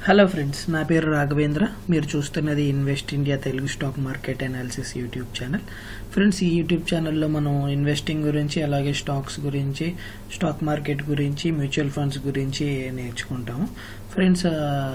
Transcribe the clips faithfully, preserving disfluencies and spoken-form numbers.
Hello friends, నా పేరు రాఘవేంద్ర. మీరు చూస్తున్నది invest India Telugu stock market analysis YouTube channel. Friends, ఈ యూట్యూబ్ ఛానల్లో మనం ఇన్వెస్టింగ్ గురించి, అలాగే స్టాక్స్ గురించి, స్టాక్ మార్కెట్ గురించి, మ్యూచువల్ ఫండ్స్ గురించి నేర్చుకుంటాము. ఫ్రెండ్స్,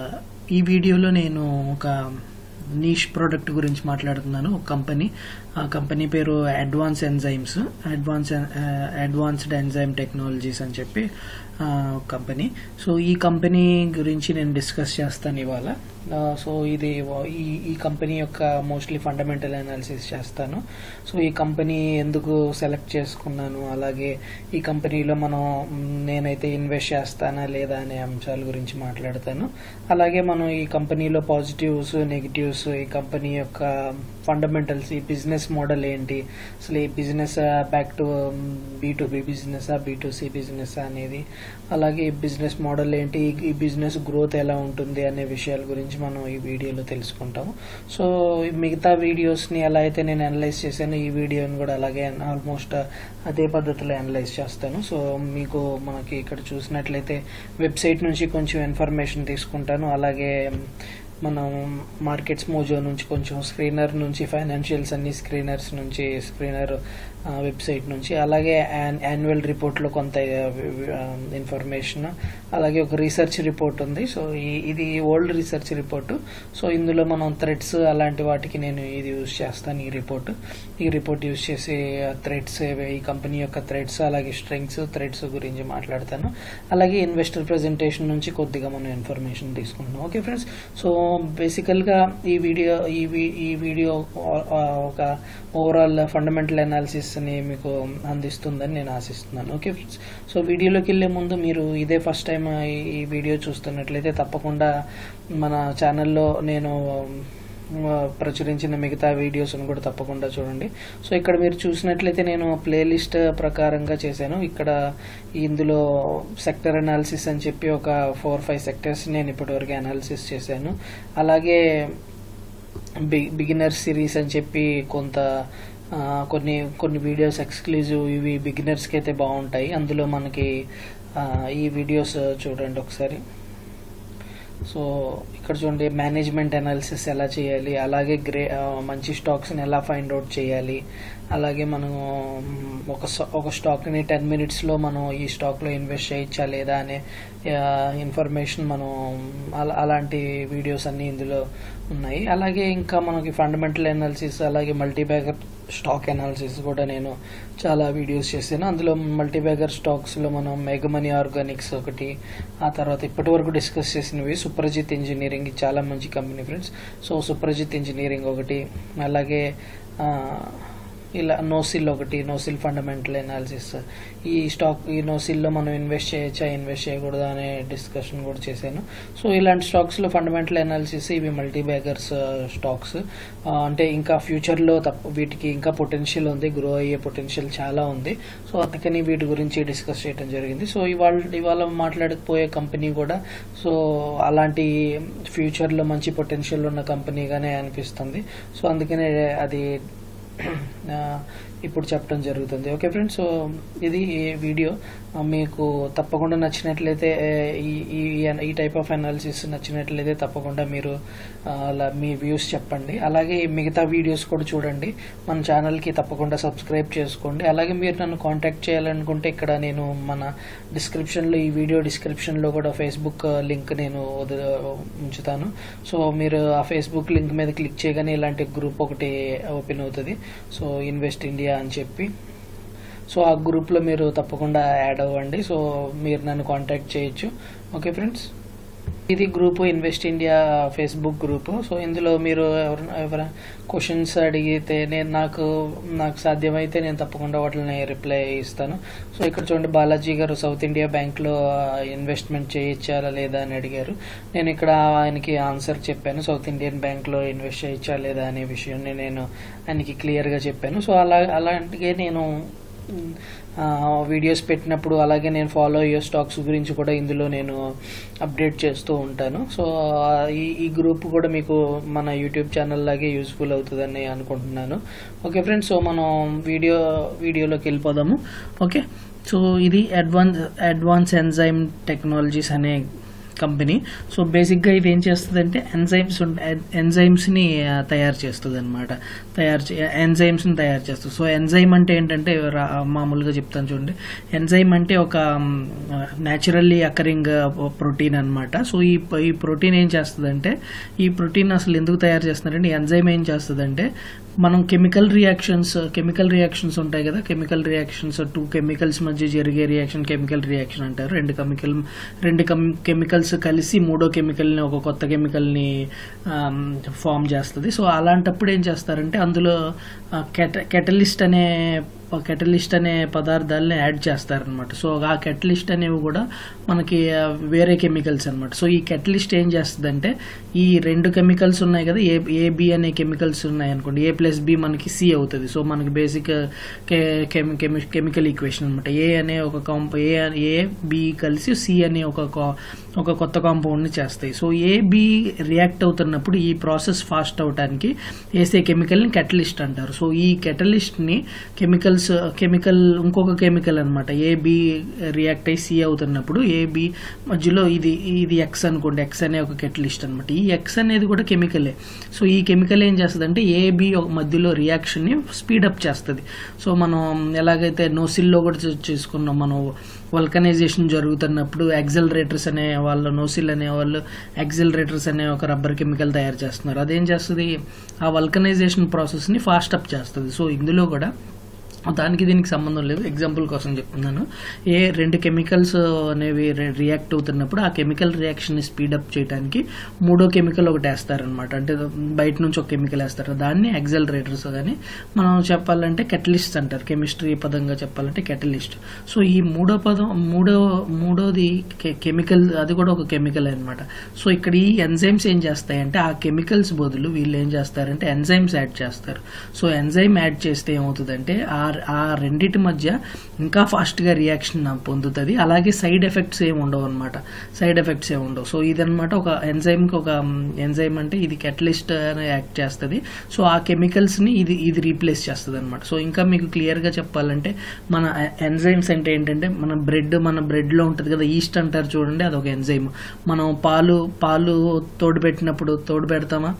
ఈ వీడియోలో నేను ఒక నీష్ ప్రోడక్ట్ గురించి మాట్లాడుతున్నాను. ఒక కంపెనీ, ఆ కంపెనీ పేరు advance enzymes advance advanced enzyme technologies అని చెప్పి కంపెనీ. సో ఈ కంపెనీ గురించి నేను డిస్కస్ చేస్తాను ఇవాళ. సో ఇది ఈ ఈ కంపెనీ యొక్క మోస్ట్లీ ఫండమెంటల్ అనాలిసిస్ చేస్తాను. సో ఈ కంపెనీ ఎందుకు సెలెక్ట్ చేసుకున్నాను, అలాగే ఈ కంపెనీలో మనం నేనైతే ఇన్వెస్ట్ చేస్తానా లేదా అనే అంశాల గురించి మాట్లాడతాను. అలాగే మనం ఈ కంపెనీలో పాజిటివ్స్, నెగిటివ్స్, ఈ కంపెనీ యొక్క ఫండమెంటల్స్, ఈ బిజినెస్ మోడల్ ఏంటి, అసలు ఈ business back to B to B business, B to C business అనేది, అలాగే ఈ బిజినెస్ మోడల్ ఏంటి, ఈ బిజినెస్ గ్రోత్ ఎలా ఉంటుంది అనే విషయాల గురించి మనం ఈ వీడియోలో తెలుసుకుంటాము. సో మిగతా వీడియోస్ని ఎలా అయితే నేను అనలైజ్ చేశాను, ఈ వీడియోని కూడా అలాగే ఆల్మోస్ట్ అదే పద్ధతిలో అనలైజ్ చేస్తాను. సో మీకు మనకి ఇక్కడ చూసినట్లయితే వెబ్సైట్ నుంచి కొంచెం ఇన్ఫర్మేషన్ తీసుకుంటాను. అలాగే మనం మార్కెట్స్ మోజో నుంచి కొంచెం, స్క్రీనర్ నుంచి, ఫైనాన్షియల్స్ అన్ని స్క్రీనర్స్ నుంచి, స్క్రీనర్ వెబ్సైట్ నుంచి, అలాగే యాన్యువల్ రిపోర్ట్లో కొంత ఇన్ఫర్మేషన్, అలాగే ఒక రీసెర్చ్ రిపోర్ట్ ఉంది. సో ఇది ఓల్డ్ రీసెర్చ్ రిపోర్టు. సో ఇందులో మనం థ్రెడ్స్ అలాంటి వాటికి నేను ఇది యూజ్ చేస్తాను. ఈ రిపోర్ట్ ఈ రిపోర్ట్ యూజ్ చేసి థ్రెడ్స్, ఈ కంపెనీ యొక్క థ్రెడ్స్, అలాగే స్ట్రెంగ్స్, థ్రెడ్స్ గురించి మాట్లాడతాను. అలాగే ఇన్వెస్టర్ ప్రెజెంటేషన్ నుంచి కొద్దిగా మనం ఇన్ఫర్మేషన్ తీసుకుంటున్నాం. ఓకే ఫ్రెండ్స్, సో బేసికల్గా ఈ వీడియో ఈ ఈ వీడియో ఒక ఓవరాల్ ఫండమెంటల్ అనాలిసిస్ ని మీకు అందిస్తుందని నేను ఆశిస్తున్నాను. ఓకే ఫ్రెండ్స్, సో వీడియోలోకి వెళ్లే ముందు మీరు ఇదే ఫస్ట్ టైం ఈ వీడియో చూస్తున్నట్లయితే తప్పకుండా మన ఛానల్లో నేను ప్రచురించిన మిగతా వీడియోస్ను కూడా తప్పకుండా చూడండి. సో ఇక్కడ మీరు చూసినట్లయితే నేను ప్లేలిస్ట్ ప్రకారంగా చేశాను. ఇక్కడ ఇందులో సెక్టర్ అనాలిసిస్ అని చెప్పి ఒక ఫోర్ ఫైవ్ సెక్టర్స్ నేను ఇప్పటివరకు అనాలిసిస్ చేశాను. అలాగే బిగినర్ సిరీస్ అని చెప్పి కొంత కొన్ని కొన్ని వీడియోస్ ఎక్స్క్లూజివ్, ఇవి బిగినర్స్కి అయితే బాగుంటాయి. అందులో మనకి ఈ వీడియోస్ చూడండి ఒకసారి. సో ఇక్కడ చూడండి, మేనేజ్మెంట్ అనాలిసిస్ ఎలా చేయాలి, అలాగే గ్రే మంచి స్టాక్స్ని ఎలా ఫైండ్ అవుట్ చేయాలి, అలాగే మనం ఒక ఒక స్టాక్ని టెన్ మినిట్స్లో మనం ఈ స్టాక్లో ఇన్వెస్ట్ చేయొచ్చా లేదా అనే ఇన్ఫర్మేషన్ మనం అలాంటి వీడియోస్ అన్నీ ఇందులో ఉన్నాయి. అలాగే ఇంకా మనకి ఫండమెంటల్ అనాలిసిస్, అలాగే మల్టీబ్యాగర్ స్టాక్ అనాలిసిస్ కూడా నేను చాలా వీడియోస్ చేశాను. అందులో మల్టీబ్యాగర్ స్టాక్స్లో మనం మెగామనీ ఆర్గానిక్స్ ఒకటి, ఆ తర్వాత ఇప్పటి వరకు డిస్కస్ చేసినవి సుప్రజిత్ ఇంజనీరింగ్, చాలా మంచి company friends. So Suprajit engineering ఒకటి, అలాగే ఇలా నోసిల్ ఒకటి, నోసిల్ ఫండమెంటల్ అనాలిసిస్. ఈ స్టాక్ ఈ నోసిల్లో మనం ఇన్వెస్ట్ చేయొచ్చా, ఇన్వెస్ట్ చేయకూడదా అనే డిస్కషన్ కూడా చేశాను. సో ఇలాంటి స్టాక్స్లో ఫండమెంటల్ అనాలిసిస్, ఇవి మల్టీ బ్యాగర్స్ స్టాక్స్. అంటే ఇంకా ఫ్యూచర్లో తప్ప వీటికి ఇంకా పొటెన్షియల్ ఉంది, గ్రో అయ్యే పొటెన్షియల్ చాలా ఉంది. సో అందుకని వీటి గురించి డిస్కస్ చేయడం జరిగింది. సో ఇవాళ ఇవాళ మాట్లాడకపోయే కంపెనీ కూడా సో అలాంటి ఫ్యూచర్లో మంచి పొటెన్షియల్ ఉన్న కంపెనీగానే అనిపిస్తుంది. సో అందుకనే అది ఇప్పుడు చెప్పడం జరుగుతుంది. ఓకే ఫ్రెండ్స్, సో ఇది వీడియో మీకు తప్పకుండా నచ్చినట్లయితే, ఈ ఈ టైప్ ఆఫ్ అనాలిసిస్ నచ్చినట్లయితే తప్పకుండా మీరు మీ వ్యూస్ చెప్పండి. అలాగే మిగతా వీడియోస్ కూడా చూడండి. మన ఛానల్కి తప్పకుండా సబ్స్క్రైబ్ చేసుకోండి. అలాగే మీరు నన్ను కాంటాక్ట్ చేయాలనుకుంటే ఇక్కడ నేను మన డిస్క్రిప్షన్లో, ఈ వీడియో డిస్క్రిప్షన్లో కూడా ఫేస్బుక్ లింక్ నేను ఉంచుతాను. సో మీరు ఆ ఫేస్బుక్ లింక్ మీద క్లిక్ చేయగానే ఇలాంటి గ్రూప్ ఒకటి ఓపెన్ అవుతుంది. సో ఇన్వెస్ట్ ఇండియా అని చెప్పి, సో ఆ గ్రూప్లో మీరు తప్పకుండా యాడ్ అవ్వండి. సో మీరు నన్ను కాంటాక్ట్ చేయొచ్చు. ఓకే ఫ్రెండ్స్, ఇది group invest India Facebook group. So ఇందులో మీరు ఎవరు ఎవరైనా క్వశ్చన్స్ అడిగితే నేను నాకు నాకు సాధ్యమైతే నేను తప్పకుండా వాటిని రిప్లై ఇస్తాను. సో ఇక్కడ చూడండి, బాలాజీ గారు సౌత్ ఇండియా బ్యాంక్లో ఇన్వెస్ట్మెంట్ చేయొచ్చా లేదా అని అడిగారు. నేను ఇక్కడ ఆయనకి ఆన్సర్ చెప్పాను. సౌత్ ఇండియన్ బ్యాంక్లో ఇన్వెస్ట్ చేయొచ్చా లేదా అనే విషయాన్ని నేను ఆయనకి క్లియర్గా చెప్పాను. సో అలా అలాంటిగా నేను వీడియోస్ పెట్టినప్పుడు, అలాగే నేను ఫాలో అయ్యే స్టాక్స్ గురించి కూడా ఇందులో నేను అప్డేట్ చేస్తూ ఉంటాను. సో ఈ ఈ గ్రూప్ కూడా మీకు మన యూట్యూబ్ ఛానల్ లాగే యూస్ఫుల్ అవుతుందని అనుకుంటున్నాను. ఓకే ఫ్రెండ్స్, సో మనం వీడియో వీడియోలోకి వెళ్ళిపోదాము. ఓకే, సో ఇది అడ్వాన్స్ అడ్వాన్స్ ఎంజైమ్ టెక్నాలజీస్ అనే కంపెనీ. సో బేసిక్గా ఇది ఏం చేస్తుందంటే ఎంజైమ్స్ ఎంజైమ్స్ని తయారు చేస్తుంది అనమాట. తయారు ఎంజైమ్స్ని తయారు చేస్తుంది. సో ఎంజైమ్ అంటే ఏంటంటే మామూలుగా చెప్తాను చూడండి. ఎంజైమ్ అంటే ఒక న్యాచురల్లీ అకరింగ్ ప్రోటీన్ అనమాట. సో ఈ ఈ ప్రోటీన్ ఏం చేస్తుందంటే, ఈ ప్రోటీన్ అసలు ఎందుకు తయారు చేస్తున్నారంటే, ఎంజైమ్ ఏం చేస్తుందంటే మనం కెమికల్ రియాక్షన్స్ కెమికల్ రియాక్షన్స్ ఉంటాయి కదా, కెమికల్ రియాక్షన్స్ టూ కెమికల్స్ మధ్య జరిగే రియాక్షన్ కెమికల్ రియాక్షన్ అంటారు. రెండు కెమికల్ రెండు కెమికల్స్ కలిసి మూడో కెమికల్ని ఒక కొత్త కెమికల్ని ఫామ్ చేస్తుంది. సో అలాంటప్పుడు ఏం చేస్తారంటే అందులో కెట కెటలిస్ట్ అనే కెటలిస్ట్ అనే పదార్థాలని యాడ్ చేస్తారనమాట. సో ఆ కెటలిస్ట్ అనేవి కూడా మనకి వేరే కెమికల్స్ అనమాట. సో ఈ కెటలిస్ట్ ఏం చేస్తుందంటే, ఈ రెండు కెమికల్స్ ఉన్నాయి కదా, ఏ ఏ బి అనే కెమికల్స్ ఉన్నాయి అనుకోండి, ఏ ప్లస్ బి మనకి సి అవుతుంది. సో మనకి బేసిక్ కెమికల్ ఈక్వేషన్ అనమాట. ఏ అనే ఒక కాంపౌ ఏ ఏ బి కలిసి సి అనే ఒక ఒక కొత్త కాంపౌండ్ని చేస్తాయి. సో ఏ బి రియాక్ట్ అవుతున్నప్పుడు ఈ ప్రాసెస్ ఫాస్ట్ అవడానికి వేసే కెమికల్ని కెటలిస్ట్ అంటారు. సో ఈ కెటలిస్ట్ని కెమికల్స్ కెమికల్ ఇంకొక కెమికల్ అనమాట, ఏబి రియాక్ట్ అయ్యి సి అవుతున్నప్పుడు ఏబి మధ్యలో ఇది ఇది ఎక్స్ అనుకోండి, ఎక్స్ అనే ఒక కెటలిస్ట్ అనమాట. ఈ ఎక్స్ అనేది కూడా కెమికలే. సో ఈ కెమికల్ ఏం చేస్తుంది అంటే ఏబి మధ్యలో రియాక్షన్ని స్పీడప్ చేస్తుంది. సో మనం ఎలాగైతే నోసిల్లో కూడా చేసుకున్నాం, మనం వల్కనైజేషన్ జరుగుతున్నప్పుడు యాక్సెలరేటర్స్ అనే వాళ్ళు, నోసిల్ అనే వాళ్ళు యాక్సెలరేటర్స్ అనే ఒక రబ్బర్ కెమికల్ తయారు చేస్తున్నారు. అదేం చేస్తుంది, ఆ వల్కనైజేషన్ ప్రాసెస్ని ఫాస్ట్ అప్ చేస్తుంది. సో ఇందులో కూడా దానికి దీనికి సంబంధం లేదు, ఎగ్జాంపుల్ కోసం చెప్తున్నాను. ఏ రెండు కెమికల్స్ అనేవి రియాక్ట్ అవుతున్నప్పుడు ఆ కెమికల్ రియాక్షన్ని స్పీడప్ చేయడానికి మూడో కెమికల్ ఒకటి వేస్తారనమాట. అంటే బయట నుంచి ఒక కెమికల్ వేస్తారు, దాన్ని యాక్సెలరేటర్స్ కానీ మనం చెప్పాలంటే కెటలిస్ట్ అంటారు. కెమిస్ట్రీ పదంగా చెప్పాలంటే కెటలిస్ట్. సో ఈ మూడో పదం మూడో మూడోది కెమికల్, అది కూడా ఒక కెమికల్ అనమాట. సో ఇక్కడ ఈ ఎంజైమ్స్ ఏం చేస్తాయంటే ఆ కెమికల్స్ బదులు వీళ్ళు ఏం చేస్తారంటే ఎంజైమ్స్ యాడ్ చేస్తారు. సో ఎంజైమ్ యాడ్ చేస్తే ఏమవుతుందంటే ఆ ఆ రెండింటి మధ్య ఇంకా ఫాస్ట్గా రియాక్షన్ పొందుతుంది. అలాగే సైడ్ ఎఫెక్ట్స్ ఏమి ఉండవు అనమాట, సైడ్ ఎఫెక్ట్స్ ఏమి ఉండవు. సో ఇదనమాట ఒక ఎంజైమ్కి ఒక ఎంజైమ్ అంటే ఇది కెటలిస్ట్ అని యాక్ట్ చేస్తుంది. సో ఆ కెమికల్స్ని ఇది ఇది రీప్లేస్ చేస్తుంది అనమాట. సో ఇంకా మీకు క్లియర్గా చెప్పాలంటే మన ఎంజైమ్స్ అంటే ఏంటంటే, మన బ్రెడ్ మన బ్రెడ్లో ఉంటుంది కదా ఈస్ట్ అంటారు చూడండి, అదొక ఎంజైమ్. మనం పాలు పాలు తోడు పెట్టినప్పుడు తోడు పెడతామా,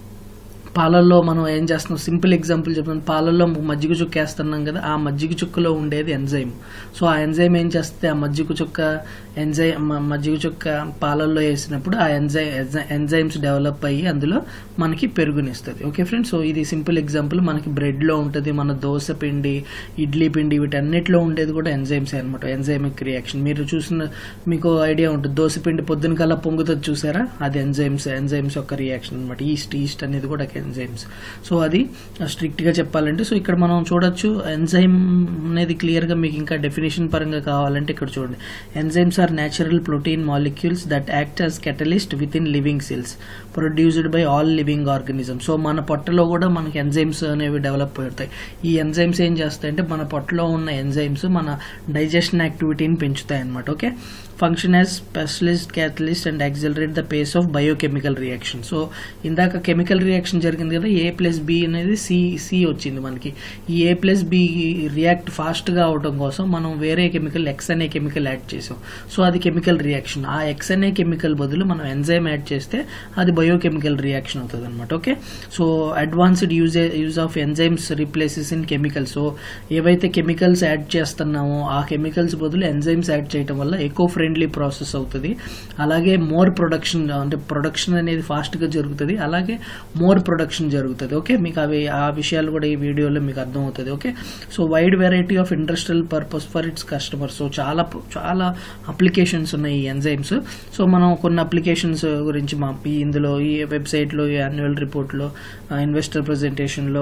పాలల్లో మనం ఏం చేస్తున్నాం, సింపుల్ ఎగ్జాంపుల్ చెప్తాను, పాలల్లో మజ్జిగ చుక్క వేస్తున్నాం కదా, ఆ మజ్జిగ చుక్కలో ఉండేది ఎంజైమ్. సో ఆ ఎంజైమ్ ఏం చేస్తే ఆ మజ్జిగ చుక్క ఎంజైమ్ మజ్జిగ చుక్క పాలల్లో వేసినప్పుడు ఆ ఎంజై ఎంజైమ్స్ డెవలప్ అయ్యి అందులో మనకి పెరుగునిస్తుంది. ఓకే ఫ్రెండ్స్, సో ఇది సింపుల్ ఎగ్జాంపుల్. మనకి బ్రెడ్లో ఉంటుంది, మన దోశ పిండి, ఇడ్లీ పిండి, వీటన్నిటిలో ఉండేది కూడా ఎంజైమ్స్ అనమాట, ఎంజైమిక్ రియాక్షన్. మీరు చూసిన మీకు ఐడియా ఉంటుంది, దోశ పిండి పొద్దున కల్లా పొంగుతుంది చూసారా, అది ఎంజైమ్స్ ఎంజైమ్స్ యొక్క రియాక్షన్ అనమాట. ఈస్ట్ ఈస్ట్ అనేది కూడా ఎంజైమ్స్. సో అది స్ట్రిక్ట్ గా చెప్పాలంటే, సో ఇక్కడ మనం చూడొచ్చు ఎంజైమ్ అనేది క్లియర్ గా మీకు ఇంకా డెఫినేషన్ పరంగా కావాలంటే ఇక్కడ చూడండి. Enzymes are natural protein molecules that act as catalyst within living cells produced by all living organism. So మన పొట్టలో కూడా మనకి ఎంజైమ్స్ అనేవి డెవలప్ అవుతాయి. ఈ ఎంజైమ్స్ ఏం చేస్తాయంటే మన పొట్టలో ఉన్న ఎంజైమ్స్ మన డైజెషన్ యాక్టివిటీని పెంచుతాయి అనమాట. Okay, function as specialist catalyst and accelerate the pace of biochemical reaction. So ఇందాక కెమికల్ రియాక్షన్ జరిగింది కదా, ఏ ప్లస్ బి అనేది సి సి వచ్చింది మనకి. ఈ A plus B react fast గా అవడం కోసం మనం వేరే కెమికల్ ఎక్స్ అనే కెమికల్ యాడ్ చేసాం. సో అది కెమికల్ రియాక్షన్. ఆ ఎక్స్ అనే కెమికల్ బదులు మనం ఎంజైమ్ యాడ్ చేస్తే అది బయోకెమికల్ రియాక్షన్ అవుతుంది అనమాట. Okay, so advanced use use of enzymes replaces in chemicals. So ఏవైతే కెమికల్స్ యాడ్ చేస్తున్నామో ఆ కెమికల్స్ బదులు ఎంజైమ్స్ యాడ్ చేయడం వల్ల ఎకో ఫ్రెండ్లీ ప్రాసెస్ అవుతుంది. అలాగే మోర్ ప్రొడక్షన్, అంటే ప్రొడక్షన్ అనేది ఫాస్ట్ గా జరుగుతుంది, అలాగే మోర్ ప్రొడక్షన్ జరుగుతుంది. ఓకే, మీకు అవి ఆ విషయాలు కూడా ఈ వీడియోలో మీకు అర్థమవుతుంది. Okay, so wide variety of industrial purpose for its customers. So చాలా చాలా అప్లికేషన్స్ ఉన్నాయి ఈ ఎంజైమ్స్. సో మనం కొన్ని అప్లికేషన్స్ గురించి మా ఇందులో ఈ వెబ్సైట్లో, ఈ యాన్యువల్ రిపోర్ట్లో, ఇన్వెస్టర్ ప్రెజెంటేషన్లో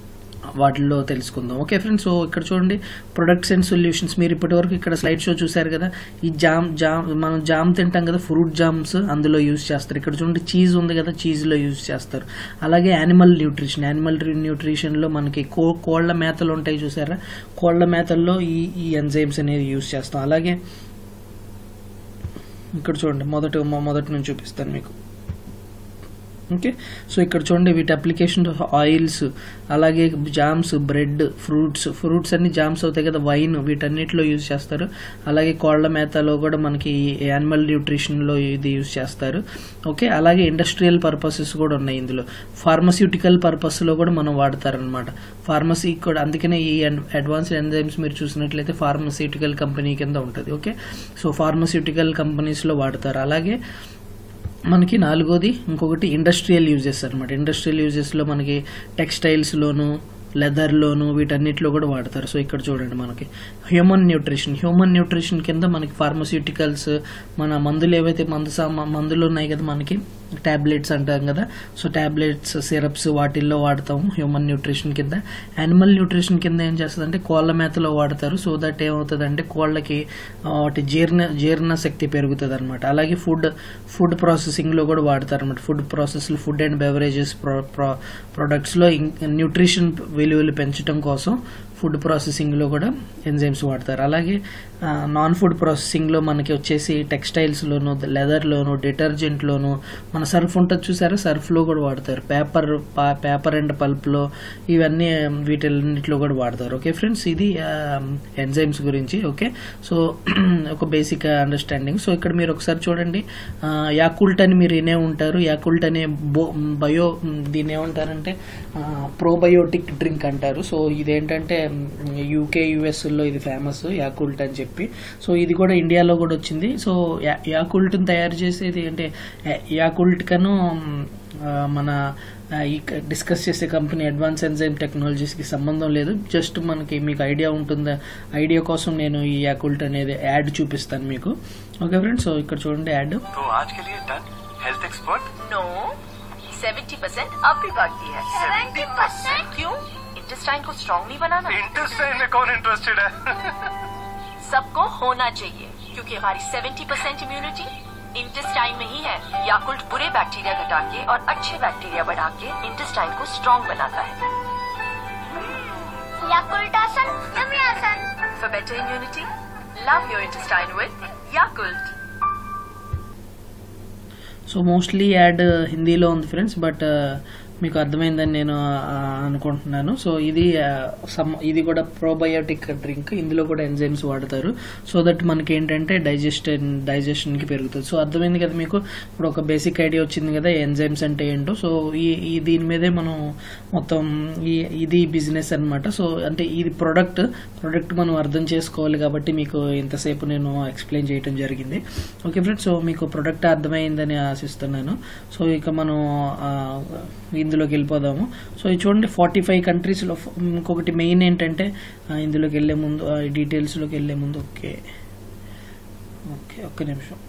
వాటిల్లో తెలుసుకుందాం. ఓకే ఫ్రెండ్స్, సో ఇక్కడ చూడండి ప్రొడక్ట్స్ అండ్ సొల్యూషన్స్. మీరు ఇప్పటివరకు ఇక్కడ స్లైడ్ షో చూసారు కదా, ఈ జామ్ జామ్ మనం జామ్ తింటాం కదా, ఫ్రూట్ జామ్స్ అందులో యూజ్ చేస్తారు. ఇక్కడ చూడండి చీజ్ ఉంది కదా, చీజ్లో యూజ్ చేస్తారు. అలాగే యానిమల్ న్యూట్రిషన్, యానిమల్ న్యూట్రిషన్లో మనకి కో కోళ్ల మేతలు ఉంటాయి చూసారా, కోళ్ల మేతల్లో ఈ ఈ ఎంజైమ్స్ అనేది యూజ్ చేస్తాం. అలాగే ఇక్కడ చూడండి మొదట మొదటి నుంచి చూపిస్తాను మీకు. ఓకే, సో ఇక్కడ చూడండి వీటి అప్లికేషన్ ఆయిల్స్, అలాగే జామ్స్, బ్రెడ్, ఫ్రూట్స్ ఫ్రూట్స్ అన్ని జామ్స్ అవుతాయి కదా, వైన్, వీటన్నిటిలో యూజ్ చేస్తారు. అలాగే కోళ్ల మేతలో కూడా మనకి యానిమల్ న్యూట్రిషన్లో ఇది యూజ్ చేస్తారు. ఓకే, అలాగే ఇండస్ట్రియల్ పర్పసెస్ కూడా ఉన్నాయి ఇందులో. ఫార్మస్యూటికల్ పర్పస్లో కూడా మనం వాడతారనమాట. ఫార్మసీ కూడా, అందుకనే ఈ అడ్వాన్స్డ్ ఎంజైమ్స్ మీరు చూసినట్లయితే ఫార్మస్యూటికల్ కంపెనీ కింద ఉంటుంది. ఓకే, సో ఫార్మస్యూటికల్ కంపెనీస్లో వాడతారు. అలాగే మనకి నాలుగోది ఇంకొకటి ఇండస్ట్రియల్ యూజెస్ అనమాట. ఇండస్ట్రియల్ యూజెస్లో మనకి టెక్స్టైల్స్లోను, లెదర్లోను, వీటన్నిటిలో కూడా వాడతారు. సో ఇక్కడ చూడండి మనకి హ్యూమన్ న్యూట్రిషన్ హ్యూమన్ న్యూట్రిషన్ కింద మనకి ఫార్మస్యూటికల్స్, మన మందులు ఏవైతే మందు సామా మందులు ఉన్నాయి కదా మనకి, టాబ్లెట్స్ అంటాం కదా, సో టాబ్లెట్స్, సిరప్స్, వాటిల్లో వాడతాము హ్యూమన్ న్యూట్రిషన్ కింద. యానిమల్ న్యూట్రిషన్ కింద ఏం చేస్తుందంటే కోళ్ల మేతలో వాడతారు. సో దట్ ఏమవుతుందంటే కోళ్లకి వాటి జీర్ణ జీర్ణ శక్తి పెరుగుతుంది అనమాట. అలాగే ఫుడ్ ఫుడ్ ప్రాసెసింగ్లో కూడా వాడతారు అనమాట. ఫుడ్ ప్రాసెస్లో, ఫుడ్ అండ్ బెవరేజెస్ ప్రొడక్ట్స్లో న్యూట్రిషన్ విలువలు పెంచడం కోసం ఫుడ్ ప్రాసెసింగ్లో కూడా ఎంజైమ్స్ వాడతారు. అలాగే నాన్ ఫుడ్ ప్రాసెసింగ్లో మనకి వచ్చేసి టెక్స్టైల్స్లోను, లెదర్లోను, డిటర్జెంట్లోను, మన సర్ఫ్ ఉంటుంది చూసారా, సర్ఫ్లో కూడా వాడతారు. పేపర్ పేపర్ అండ్ పల్ప్లో, ఇవన్నీ వీటిన్నిటిలో కూడా వాడతారు. ఓకే ఫ్రెండ్స్, ఇది ఎంజైమ్స్ గురించి. ఓకే, సో ఒక బేసిక్ అండర్స్టాండింగ్. సో ఇక్కడ మీరు ఒకసారి చూడండి, యాకుల్ట్ అని మీరు వినే ఉంటారు. యాకుల్ట్ అనే బో బయో దీన్ని ఏమంటారంటే ప్రోబయోటిక్ డ్రింక్ అంటారు. సో ఇదేంటంటే యూకే యుఎస్లో ఇది ఫేమస్, యాకుల్ట్ అని చెప్పి. సో ఇది కూడా ఇండియాలో కూడా వచ్చింది. సో యాకుల్ట్ని తయారు చేసేది అంటే యాకుల్ట్ కను మన ఈ డిస్కస్ చేసే కంపెనీ అడ్వాన్స్ ఎంజైమ్ టెక్నాలజీస్కి సంబంధం లేదు. జస్ట్ మనకి మీకు ఐడియా ఉంటుందా, ఐడియా కోసం నేను ఈ యాకుల్ట్ అనేది యాడ్ చూపిస్తాను మీకు. ఓకే ఫ్రెండ్స్, సో ఇక్కడ చూడండి ad. Health expert no seventy percent अब भी बाकी है। सेवेंटी परसेंट क्यों? इंटेस्टाइन को स्ट्रॉन्ग नहीं बनाना? इंटेस्टाइन में कौन इंटरेस्टेड है? सबको होना चाहिए, क्योंकि हमारी सेवेंटी परसेंट इम्यूनिटी इंटेस्टाइन में ही है। याकुल्ट बुरे बैक्टीरिया घटा के और अच्छे बैक्टीरिया बढ़ा के इंटेस्टाइन को स्ट्रॉन्ग बनाता है। याकुल्ट आसन, यम्मी आसन। For better immunity, love your intestine with Yakult. So mostly ad హిందీలో ఉంది ఫ్రెండ్స్, బట్ మీకు అర్థమైందని నేను అనుకుంటున్నాను. సో ఇది సమ్ ఇది కూడా ప్రోబయోటిక్ డ్రింక్, ఇందులో కూడా ఎంజైమ్స్ వాడతారు. సో దట్ మనకి ఏంటంటే డైజెషన్ డైజెషన్కి పెరుగుతుంది. సో అర్థమైంది కదా మీకు, ఇప్పుడు ఒక బేసిక్ ఐడియా వచ్చింది కదా ఎంజైమ్స్ అంటే ఏంటో. సో ఈ దీని మీదే మనం మొత్తం ఈ ఇది బిజినెస్ అనమాట. సో అంటే ఇది ప్రొడక్ట్ ప్రొడక్ట్ మనం అర్థం చేసుకోవాలి కాబట్టి మీకు ఇంతసేపు నేను ఎక్స్ప్లెయిన్ చేయడం జరిగింది. ఓకే ఫ్రెండ్స్, సో మీకు ప్రొడక్ట్ అర్థమైందని ఆశిస్తున్నాను. సో ఇక మనం ఇందులోకి వెళ్ళిపోదాము. సో ఇది చూడండి ఫార్టీ ఫైవ్ కంట్రీస్లో. ఇంకొకటి మెయిన్ ఏంటంటే ఇందులోకి వెళ్ళే ముందు, డీటెయిల్స్లోకి వెళ్ళే ముందు ఓకే ఓకే ఒక్క నిమిషం.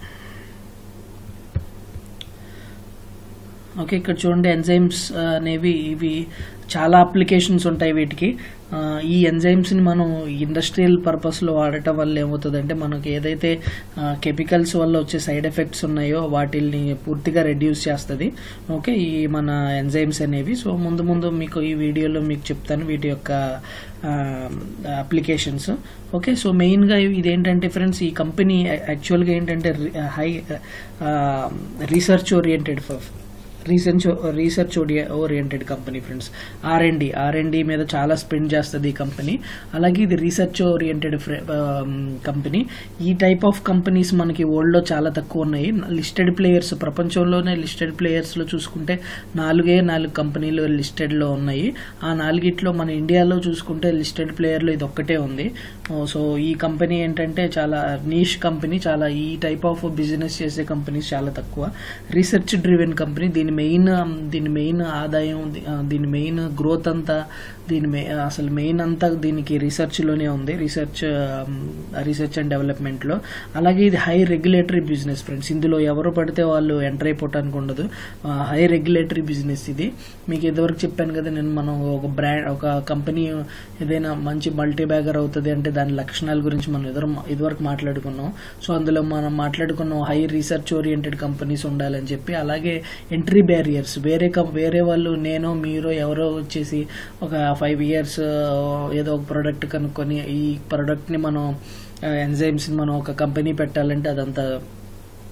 ఓకే, ఇక్కడ చూడండి ఎంజైమ్స్ అనేవి ఇవి చాలా అప్లికేషన్స్ ఉంటాయి వీటికి. ఈ ఎంజైమ్స్ని మనం ఇండస్ట్రియల్ పర్పస్లో వాడటం వల్ల ఏమవుతుందంటే మనకి ఏదైతే కెమికల్స్ వల్ల వచ్చే సైడ్ ఎఫెక్ట్స్ ఉన్నాయో వాటిల్ని పూర్తిగా రెడ్యూస్ చేస్తుంది. ఓకే, ఈ మన ఎంజైమ్స్ అనేవి. సో ముందు ముందు మీకు ఈ వీడియోలో మీకు చెప్తాను వీటి యొక్క అప్లికేషన్స్. ఓకే, సో మెయిన్గా ఇదేంటంటే ఫ్రెండ్స్, ఈ కంపెనీ యాక్చువల్గా ఏంటంటే high research oriented research research oriented company friends. R and D R and D మీద చాలా స్పెండ్ చేస్తుంది ఈ కంపెనీ. అలాగే ఇది రీసెర్చ్ ఓరియంటెడ్ కంపెనీ. ఈ టైప్ ఆఫ్ కంపెనీస్ మనకి వరల్డ్లో చాలా తక్కువ ఉన్నాయి. లిస్టెడ్ ప్లేయర్స్, ప్రపంచంలోనే లిస్టెడ్ ప్లేయర్స్లో చూసుకుంటే నాలుగే నాలుగు కంపెనీలు లిస్టెడ్లో ఉన్నాయి. ఆ నాలుగిట్లో మన ఇండియాలో చూసుకుంటే లిస్టెడ్ ప్లేయర్లో ఇది ఒక్కటే ఉంది. సో ఈ కంపెనీ ఏంటంటే చాలా నీష్ కంపెనీ, చాలా ఈ టైప్ ఆఫ్ బిజినెస్ చేసే కంపెనీస్ చాలా తక్కువ. Research driven company. దీని మెయిన్ దీని మెయిన్ ఆదాయం, దీని మెయిన్ గ్రోత్ అంతా, దీని అసలు మెయిన్ అంతా దీనికి రీసెర్చ్లోనే ఉంది, రీసెర్చ్ రీసెర్చ్ అండ్ డెవలప్మెంట్లో. అలాగే ఇది హై రెగ్యులేటరీ బిజినెస్ ఫ్రెండ్స్. ఇందులో ఎవరు పడితే వాళ్ళు ఎంటర్ అయిపోవటానికి ఉండదు. హై రెగ్యులేటరీ బిజినెస్ ఇది. మీకు ఇదివరకు చెప్పాను కదా నేను, మనం ఒక బ్రాండ్ ఒక కంపెనీ ఏదైనా మంచి మల్టీ బ్యాగర్ అవుతుంది అంటే దాని లక్షణాల గురించి మనం ఇద్దరు ఇదివరకు మాట్లాడుకున్నాం. సో అందులో మనం మాట్లాడుకున్నాం హై రీసెర్చ్ ఓరియంటెడ్ కంపెనీస్ ఉండాలని చెప్పి. అలాగే ఎంట్రీ బ్యారియర్స్, వేరే వేరే వాళ్ళు నేను మీరు ఎవరో వచ్చేసి ఒక ఫైవ్ ఇయర్స్ ఏదో ఒక ప్రోడక్ట్ కనుక్కొని ఈ ప్రోడక్ట్ని మనం ఎంజైమ్స్ని మనం ఒక కంపెనీ పెట్టాలంటే అదంతా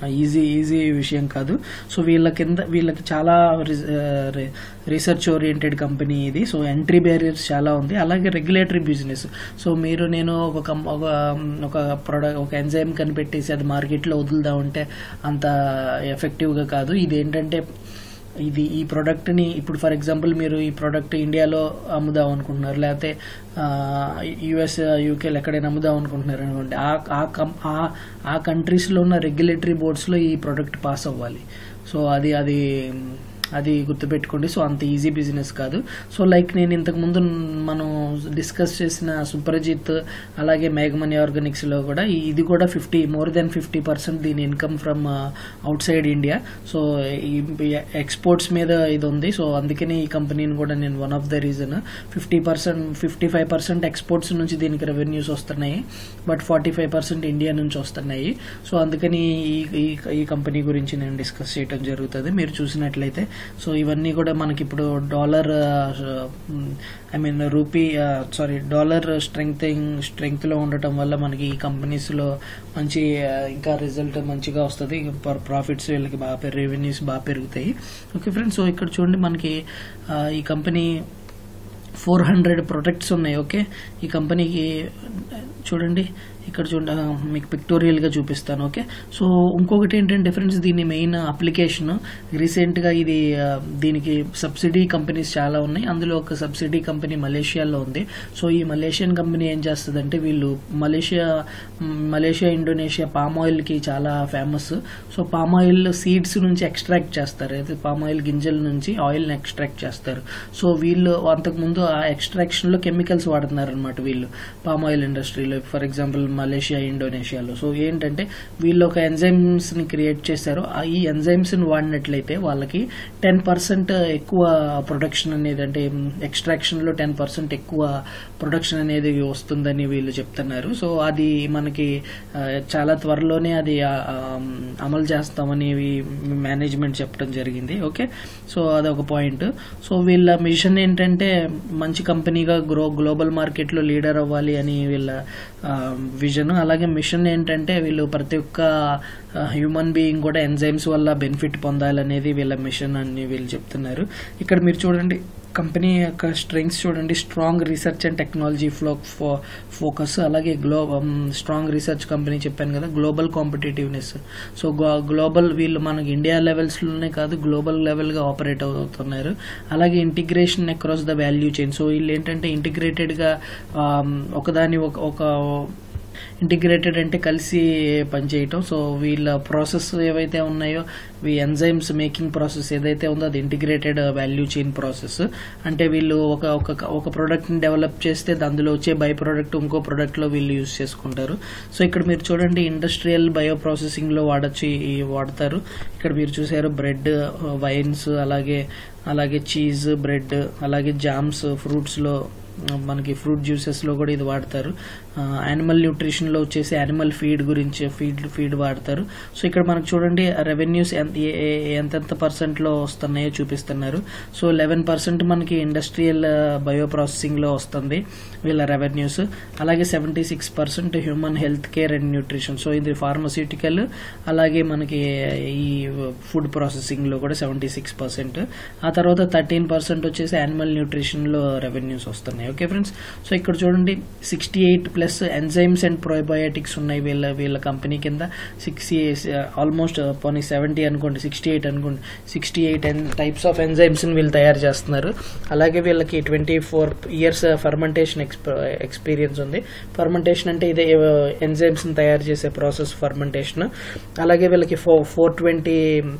ఈజీ ఈజీ విషయం కాదు. సో వీళ్ళ కింద వీళ్ళకి చాలా రీసెర్చ్ ఓరియంటెడ్ కంపెనీ ఇది. సో ఎంట్రీ బ్యారియర్స్ చాలా ఉంది. అలాగే రెగ్యులేటరీ బిజినెస్. సో మీరు నేను ఒక ఒక ప్రొడక్ట్ ఒక ఎంజైమ్ కనిపెట్టేసి అది మార్కెట్లో వదులుదామంటే అంత ఎఫెక్టివ్గా కాదు. ఇది ఏంటంటే ఇది ఈ ప్రోడక్ట్ని ఇప్పుడు ఫర్ ఎగ్జాంపుల్ మీరు ఈ ప్రోడక్ట్ ఇండియాలో అమ్ముదాం అనుకుంటున్నారు, లేకపోతే యుఎస్ యూకేలో ఎక్కడైనా అమ్ముదాం అనుకుంటున్నారు అనుకోండి, ఆ ఆ కంట్రీస్లో ఉన్న రెగ్యులేటరీ బోర్డ్స్లో ఈ ప్రోడక్ట్ పాస్ అవ్వాలి. సో అది అది అది గుర్తుపెట్టుకోండి. సో అంత ఈజీ బిజినెస్ కాదు. సో లైక్ నేను ఇంతకుముందు మనం డిస్కస్ చేసిన సుప్రజిత్ అలాగే మేఘమణి ఆర్గానిక్స్లో కూడా ఇది కూడా fifty more than fifty percent దీని income from outside India. So ఈ ఎక్స్పోర్ట్స్ మీద ఇది ఉంది. సో అందుకని ఈ కంపెనీని కూడా నేను one of the reason fifty percent fifty five percent exports నుంచి దీనికి రెవెన్యూస్ వస్తున్నాయి, but forty five percent India నుంచి వస్తున్నాయి. సో అందుకని ఈ ఈ కంపెనీ గురించి నేను డిస్కస్ చేయడం జరుగుతుంది. మీరు చూసినట్లయితే సో ఇవన్నీ కూడా మనకి ఇప్పుడు dollar I mean rupee sorry dollar strengthening strength లో ఉండటం వల్ల మనకి ఈ కంపెనీస్ లో మంచి ఇంకా రిజల్ట్ మంచిగా వస్తుంది. ప్రాఫిట్స్ వీళ్ళకి బాగా రెవెన్యూస్ బాగా పెరుగుతాయి. ఓకే ఫ్రెండ్స్, సో ఇక్కడ చూడండి మనకి ఈ కంపెనీ ఫోర్ హండ్రెడ్ ప్రొడక్ట్స్ ఉన్నాయి. ఓకే, ఈ కంపెనీకి చూడండి ఇక్కడ చూడండి మీకు పిక్టోరియల్ గా చూపిస్తాను. ఓకే, సో ఇంకొకటి ఏంటంటే డిఫరెన్స్ దీని మెయిన్ అప్లికేషన్ రీసెంట్ గా ఇది దీనికి సబ్సిడీ కంపెనీస్ చాలా ఉన్నాయి. అందులో ఒక సబ్సిడీ కంపెనీ మలేషియాలో ఉంది. సో ఈ మలేషియన్ కంపెనీ ఏం చేస్తుందంటే వీళ్ళు Malaysia Malaysia Indonesia palm oil కి చాలా famous. So palm oil seeds నుంచి ఎక్స్ట్రాక్ట్ చేస్తారు, అయితే పామ్ ఆయిల్ గింజల నుంచి ఆయిల్ ని ఎక్స్ట్రాక్ట్ చేస్తారు. సో వీళ్ళు అంతకు ముందు ఆ ఎక్స్ట్రాక్షన్ లో కెమికల్స్ వాడుతున్నారు అనమాట వీళ్ళు పామ్ ఆయిల్ ఇండస్ట్రీలో, ఫర్ ఎగ్జాంపుల్ మలేషియా ఇండోనేషియాలో. సో ఏంటంటే వీళ్ళు ఒక ఎంజైమ్స్ ని క్రియేట్ చేశారు. ఈ ఎంజైమ్స్ ని వాడినట్లయితే వాళ్ళకి టెన్ పర్సెంట్ ఎక్కువ ప్రొడక్షన్ అనేది అంటే ఎక్స్ట్రాక్షన్ లో టెన్ పర్సెంట్ ఎక్కువ ప్రొడక్షన్ అనేది వస్తుందని వీళ్ళు చెప్తున్నారు. సో అది మనకి చాలా త్వరలోనే అది అమలు చేస్తామని మేనేజ్మెంట్ చెప్పడం జరిగింది. ఓకే, సో అదొక పాయింట్. సో వీళ్ళ మిషన్ ఏంటంటే మంచి కంపెనీగా గ్రో గ్లోబల్ మార్కెట్ లో లీడర్ అవ్వాలి అని వీళ్ళ విజన్. అలాగే మిషన్ ఏంటంటే వీళ్ళు ప్రతి ఒక్క హ్యూమన్ బీయింగ్ కూడా ఎంజైమ్స్ వల్ల బెనిఫిట్ పొందాలనేది వీళ్ళ మిషన్ అని వీళ్ళు చెప్తున్నారు. ఇక్కడ మీరు చూడండి కంపెనీ యొక్క స్ట్రెంగ్స్ చూడండి, strong research and technology flow focus, అలాగే గ్లో స్ట్రాంగ్ రీసెర్చ్ కంపెనీ చెప్పాను కదా, గ్లోబల్ కాంపిటేటివ్నెస్. సో గ్లోబల్ వీళ్ళు మనకి ఇండియా లెవెల్స్ లోనే కాదు గ్లోబల్ లెవెల్ గా ఆపరేట్ అవుతున్నారు. అలాగే integration across the value chain. So వీళ్ళు ఏంటంటే ఇంటిగ్రేటెడ్ గా ఒకదాని ఒక ఇంటిగ్రేటెడ్ అంటే కలిసి పనిచేయటం. సో వీళ్ళ ప్రాసెస్ ఏవైతే ఉన్నాయో ఈ ఎంజైమ్స్ మేకింగ్ ప్రాసెస్ ఏదైతే ఉందో అది ఇంటిగ్రేటెడ్ వాల్యూ చైన్ ప్రాసెస్. అంటే వీళ్ళు ఒక ఒక ప్రోడక్ట్ ని డెవలప్ చేస్తే అందులో వచ్చే బై ప్రోడక్ట్ ఇంకో ప్రోడక్ట్ లో వీళ్ళు యూజ్ చేసుకుంటారు. సో ఇక్కడ మీరు చూడండి ఇండస్ట్రియల్ బయో ప్రాసెసింగ్ లో వాడచ్చు వాడతారు. ఇక్కడ మీరు చూసారు బ్రెడ్, వైన్స్, అలాగే అలాగే చీజ్, బ్రెడ్, అలాగే జామ్స్, ఫ్రూట్స్ లో మనకి ఫ్రూట్ జ్యూసెస్ లో కూడా ఇది వాడతారు. యానిమల్ న్యూట్రిషన్ లో వచ్చేసి యానిమల్ ఫీడ్ గురించి ఫీడ్ ఫీడ్ వాడతారు. సో ఇక్కడ మనకు చూడండి రెవెన్యూస్ ఎంతెంత పర్సెంట్ లో వస్తున్నాయో చూపిస్తున్నారు. సో లెవెన్ పర్సెంట్ మనకి ఇండస్ట్రియల్ బయో ప్రాసెసింగ్ లో వస్తుంది వీళ్ళ రెవెన్యూస్. అలాగే seventy six percent human health care and nutrition. So ఇది ఫార్మస్యూటికల్, అలాగే మనకి ఈ ఫుడ్ ప్రాసెసింగ్ లో కూడా సెవెంటీ సిక్స్ పర్సెంట్. ఆ తర్వాత థర్టీన్ పర్సెంట్ వచ్చేసి యానిమల్ న్యూట్రిషన్ లో రెవెన్యూస్ వస్తున్నాయి. ఓకే ఫ్రెండ్స్, సో ఇక్కడ చూడండి sixty eight plus enzymes and probiotics ఉన్నాయి వీళ్ళ వీళ్ళ కంపెనీ కింద. సిక్స్టీ ఆల్మోస్ట్ పోనీ సెవెంటీ అనుకోండి, సిక్స్టీ ఎయిట్ అనుకోండి, sixty eight types of enzymes ని వీళ్ళు తయారు చేస్తున్నారు. అలాగే వీళ్ళకి twenty four years fermentation experience ఉంది. ఫర్మెంటేషన్ అంటే ఇదే ఎంజైమ్స్ ని తయారు చేసే ప్రాసెస్ ఫర్మెంటేషన్. అలాగే వీళ్ళకి four four twenty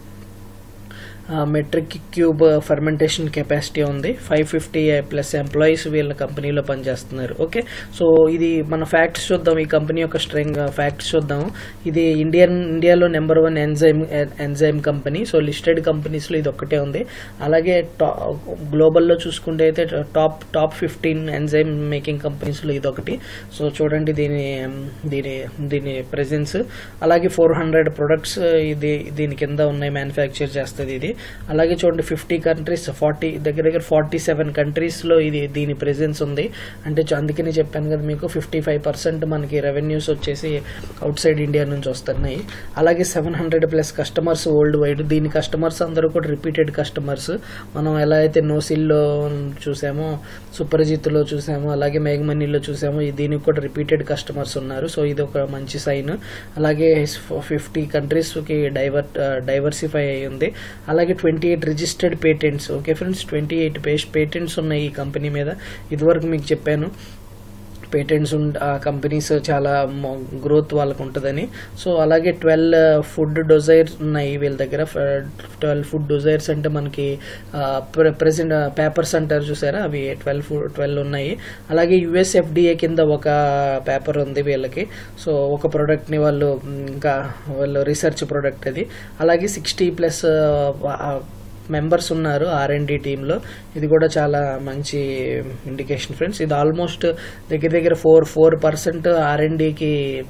metric cube fermentation capacity ఉంది. ఫైవ్ ఫిఫ్టీ ప్లస్ ఎంప్లాయీస్ వీళ్ళ కంపెనీలో పనిచేస్తున్నారు. ఓకే, సో ఇది మన ఫ్యాక్ట్స్ చూద్దాం. ఈ కంపెనీ యొక్క స్ట్రెంగ్ ఫ్యాక్ట్స్ చూద్దాం. ఇది ఇండియన్ ఇండియాలో number one enzyme enzyme company. So listed companies లో ఇది ఒక్కటే ఉంది. అలాగే గ్లోబల్ లో చూసుకుంటే అయితే top top fifteen enzyme making companies లో ఇది ఒకటి. సో చూడండి దీని దీని దీని ప్రెజెన్స్. అలాగే ఫోర్ హండ్రెడ్ ప్రొడక్ట్స్ ఇది దీని కింద ఉన్నాయి, మ్యానుఫ్యాక్చర్ చేస్తుంది ఇది. అలాగే చూడండి ఫిఫ్టీ కంట్రీస్ ఫార్టీ దగ్గర దగ్గర ఫార్టీ సెవెన్ కంట్రీస్లో ఇది దీని ప్రెజెన్స్ ఉంది. అంటే అందుకని చెప్పాను కదా మీకు ఫిఫ్టీ ఫైవ్ పర్సెంట్ మనకి రెవెన్యూస్ వచ్చేసి అవుట్ సైడ్ ఇండియా నుంచి వస్తున్నాయి. అలాగే seven hundred plus customers worldwide. దీని కస్టమర్స్ అందరూ కూడా రిపీటెడ్ కస్టమర్స్. మనం ఎలా అయితే నోసిల్లో చూసామో, సుప్రజిత్లో చూసామో, అలాగే మేఘమనీలో చూసామో, దీనికి కూడా రిపీటెడ్ కస్టమర్స్ ఉన్నారు. సో ఇది ఒక మంచి సైన్. అలాగే ఫిఫ్టీ కంట్రీస్కి డైవర్ డైవర్సిఫై అయి ఉంది. అలాగే twenty eight registered patents. Okay friends, twenty eight patents ఉన్నాయి ఈ కంపెనీ మీద. ఇదివరకు మీకు చెప్పాను పేటెంట్స్ ఆ కంపెనీస్ చాలా గ్రోత్ వాళ్ళకు ఉంటుందని. సో అలాగే ట్వెల్వ్ ఫుడ్ డొజైర్స్ ఉన్నాయి వీళ్ళ దగ్గర. ట్వెల్వ్ ఫుడ్ డొజైర్స్ అంటే మనకి ప్రెసెంట్ పేపర్స్ అంటారు చూసారా, అవి ట్వెల్వ్ ట్వెల్వ్ ఉన్నాయి. అలాగే యుఎస్ ఎఫ్డిఏ కింద ఒక పేపర్ ఉంది వీళ్ళకి. సో ఒక ప్రోడక్ట్ని వాళ్ళు ఇంకా వాళ్ళు రీసెర్చ్ ప్రోడక్ట్ అది. అలాగే సిక్స్టీ ప్లస్ మెంబర్స్ ఉన్నారు ఆర్ అండ్ డి టీంలో. ఇది కూడా చాలా మంచి ఇండికేషన్ ఫ్రెండ్స్. ఇది ఆల్మోస్ట్ దగ్గర దగ్గర four four percent R and డికి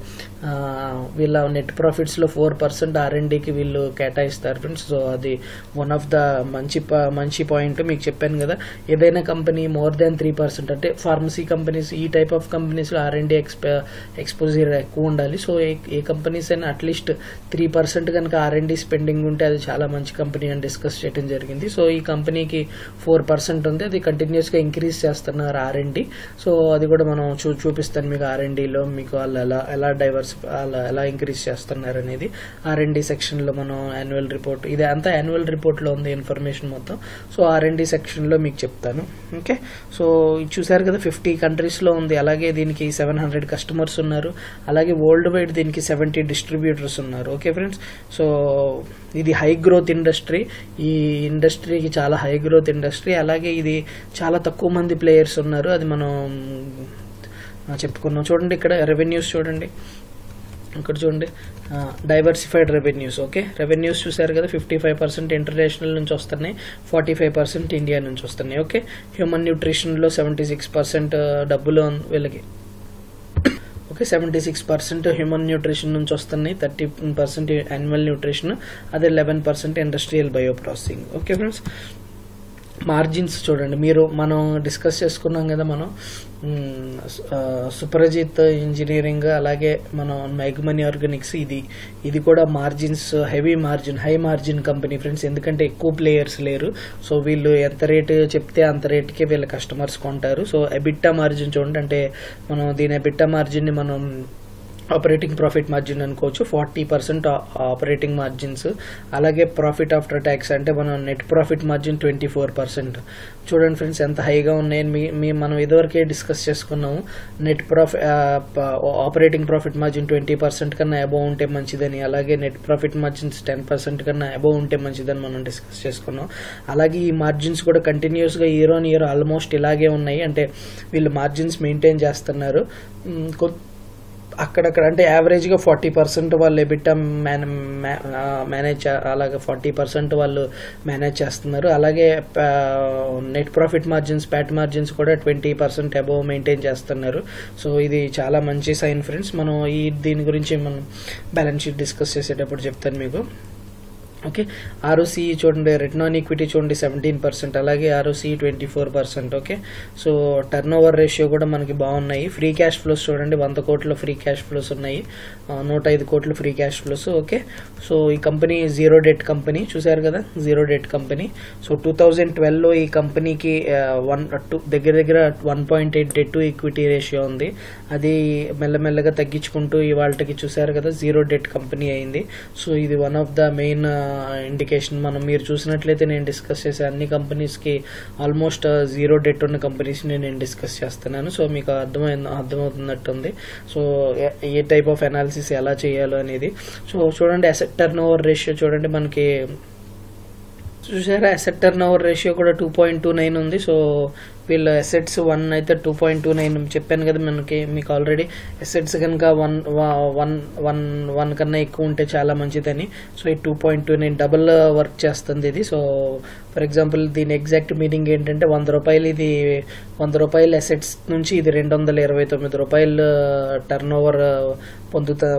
వీళ్ళ నెట్ ప్రాఫిట్స్లో ఫోర్ పర్సెంట్ ఆర్ అండ్ డికి వీళ్ళు కేటాయిస్తారు ఫ్రెండ్స్. సో అది వన్ ఆఫ్ ద మంచి మంచి పాయింట్. మీకు చెప్పాను కదా, ఏదైనా company more than three percent అంటే ఫార్మసీ కంపెనీస్, ఈ టైప్ ఆఫ్ కంపెనీస్లో ఆర్ అండ్ డి ఎక్స్ప ఎక్స్పోజర్ ఎక్కువ ఉండాలి. సో ఏ కంపెనీస్ అయినా అట్లీస్ట్ త్రీ పర్సెంట్ కనుక ఆర్ అండ్ డి స్పెండింగ్ ఉంటే అది చాలా మంచి కంపెనీ అని డిస్కస్ చేయడం జరిగింది. సో ఈ కంపెనీకి ఫోర్ పర్సెంట్ ఉంది, అది కంటిన్యూస్ గా ఇంక్రీజ్ చేస్తున్నారు ఆర్ అండ్ డి. సో అది కూడా మనం చూ చూపిస్తాను మీకు ఆర్ అండ్ డిలో మీకు వాళ్ళు ఎలా ఎలా డైవర్స్ ఎలా ఇంక్రీజ్ చేస్తున్నారు అనేది ఆర్ అండ్ డి సెక్షన్ లో మనం యాన్యువల్ రిపోర్ట్, ఇది అంతా యాన్యువల్ రిపోర్ట్ లో ఉంది ఇన్ఫర్మేషన్ మొత్తం. So R and D section లో మీకు చెప్తాను. ఓకే, సో చూసారు కదా ఫిఫ్టీ కంట్రీస్ లో ఉంది. అలాగే దీనికి సెవెన్ హండ్రెడ్ కస్టమర్స్ ఉన్నారు. అలాగే వరల్డ్ వైడ్ దీనికి సెవెంటీ డిస్ట్రిబ్యూటర్స్ ఉన్నారు. ఓకే ఫ్రెండ్స్, సో ఇది హై గ్రోత్ ఇండస్ట్రీ. ఈ ఇండస్ట్రీకి చాలా హై గ్రోత్ ఇండస్ట్రీ. అలాగే ఇది చాలా తక్కువ మంది ప్లేయర్స్ ఉన్నారు, అది మనం చెప్పుకున్నాం. చూడండి ఇక్కడ రెవెన్యూస్ చూడండి, ఇక్కడ చూడండి డైవర్సిఫైడ్ రెవెన్యూస్. ఓకే, రెవెన్యూస్ చూసారు కదా, ఫిఫ్టీ ఫైవ్ పర్సెంట్ ఇంటర్నేషనల్ నుంచి వస్తున్నాయి, ఫార్టీ ఫైవ్ పర్సెంట్ ఇండియా నుంచి వస్తున్నాయి. ఓకే, హ్యూమన్ న్యూట్రిషన్లో సెవెంటీ సిక్స్ పర్సెంట్ డబ్బులు వీళ్ళకి. Okay, seventy six percent human nutrition నుంచి వస్తున్నాయి, థర్టీ పర్సెంట్ యానిమల్ న్యూట్రిషన్, అదే eleven percent industrial bio processing. Okay friends, margins చూడండి. మీరు మనం డిస్కస్ చేసుకున్నాం కదా, మనం సుప్రజిత్ ఇంజనీరింగ్ అలాగే మనం మేఘమనీ ఆర్గానిక్స్, ఇది ఇది కూడా margins heavy margin high margin company friends. ఎందుకంటే ఎక్కువ ప్లేయర్స్ లేరు. సో వీళ్ళు ఎంత రేటు చెప్తే అంత రేటుకే వీళ్ళ కస్టమర్స్ కొంటారు. సో ఎబిట్టా మార్జిన్ చూడండి, అంటే మనం దీని ఎబిట్టా మార్జిన్ని మనం ఆపరేటింగ్ ప్రాఫిట్ మార్జిన్ అనుకోవచ్చు, ఫార్టీ పర్సెంట్ ఆపరేటింగ్ మార్జిన్స్. అలాగే ప్రాఫిట్ ఆఫ్టర్ ట్యాక్స్ అంటే మనం net profit margin twenty four percent. చూడండి ఫ్రెండ్స్ ఎంత హైగా ఉన్నాయని మీ మీ మనం ఇదివరకే డిస్కస్ చేసుకున్నాము. Net profit operating profit margin twenty percent కన్నా అబౌవ్ ఉంటే మంచిదని, అలాగే net profit margins ten percent కన్నా అబౌవ్ ఉంటే మంచిదని మనం డిస్కస్ చేసుకున్నాం. అలాగే ఈ మార్జిన్స్ కూడా కంటిన్యూస్ గా ఇయర్ ఆన్ ఇయర్ ఆల్మోస్ట్ ఇలాగే ఉన్నాయి, అంటే వీళ్ళు మార్జిన్స్ మెయింటైన్ చేస్తున్నారు. అక్కడక్కడ అంటే యావరేజ్ గా ఫార్టీ పర్సెంట్ వాళ్ళు ఎబిట్టా మేనేజ్, అలాగే ఫార్టీ పర్సెంట్ వాళ్ళు మేనేజ్ చేస్తున్నారు. అలాగే net profit margins, PAT margins కూడా ట్వంటీ పర్సెంట్ అబోవ్ మెయింటైన్ చేస్తున్నారు. సో ఇది చాలా మంచి సైన్ ఫ్రెండ్స్. మనం ఈ దీని గురించి మనం బ్యాలెన్స్ షీట్ డిస్కస్ చేసేటప్పుడు చెప్తాను మీకు. ఓకే, ఆర్ఓసి చూడండి, రిటర్న్ ఆన్ ఈక్విటీ చూడండి సెవెంటీన్ పర్సెంట్, అలాగే ROC twenty four percent. Okay, so turnover ratio కూడా మనకి బాగున్నాయి. ఫ్రీ క్యాష్ ఫ్లోస్ చూడండి, వంద కోట్ల ఫ్రీ క్యాష్ ఫ్లోస్ ఉన్నాయి, నూట ఐదు కోట్ల free cash flows. Okay, so ఈ కంపెనీ జీరో డెట్ కంపెనీ, చూసారు కదా zero debt company. So two thousand twelve లో ఈ కంపెనీకి వన్ టూ దగ్గర దగ్గర one point eight debt to equity ratio ఉంది. అది మెల్లమెల్లగా తగ్గించుకుంటూ ఇవాళకి చూసారు కదా జీరో డెట్ కంపెనీ అయింది. సో ఇది one of the main indication. మనం మీరు చూసినట్లయితే నేను డిస్కస్ చేసే అన్ని కంపెనీస్ కి ఆల్మోస్ట్ జీరో డెట్ ఉన్న కంపెనీస్ ని నేను డిస్కస్ చేస్తున్నాను. సో మీకు అర్థమైంది అర్థమవుతున్నట్టుంది. సో ఏ టైప్ ఆఫ్ అనాలిసిస్ ఎలా చేయాలో అనేది. సో చూడండి అసెట్ టర్న్ ఓవర్ రేషియో చూడండి, మనకి చూసారా అసెట్ టర్న్ ఓవర్ రేషియో కూడా టూ పాయింట్ టూ నైన్ ఉంది. సో వీళ్ళ అసెట్స్ వన్ అయితే టూ పాయింట్ టూ నైన్ చెప్పాను కదా మనకి, మీకు ఆల్రెడీ అసెట్స్ కనుక వన్ వన్ వన్ వన్ కన్నా ఎక్కువ ఉంటే చాలా మంచిదని. సో ఈ two point two nine double work చేస్తుంది ఇది. సో ఫర్ ఎగ్జాంపుల్ దీని ఎగ్జాక్ట్ మీనింగ్ ఏంటంటే వంద రూపాయలు ఇది వంద రూపాయల అసెట్స్ నుంచి ఇది రెండు వందల ఇరవై తొమ్మిది రూపాయలు టర్న్ ఓవర్ పొందుతా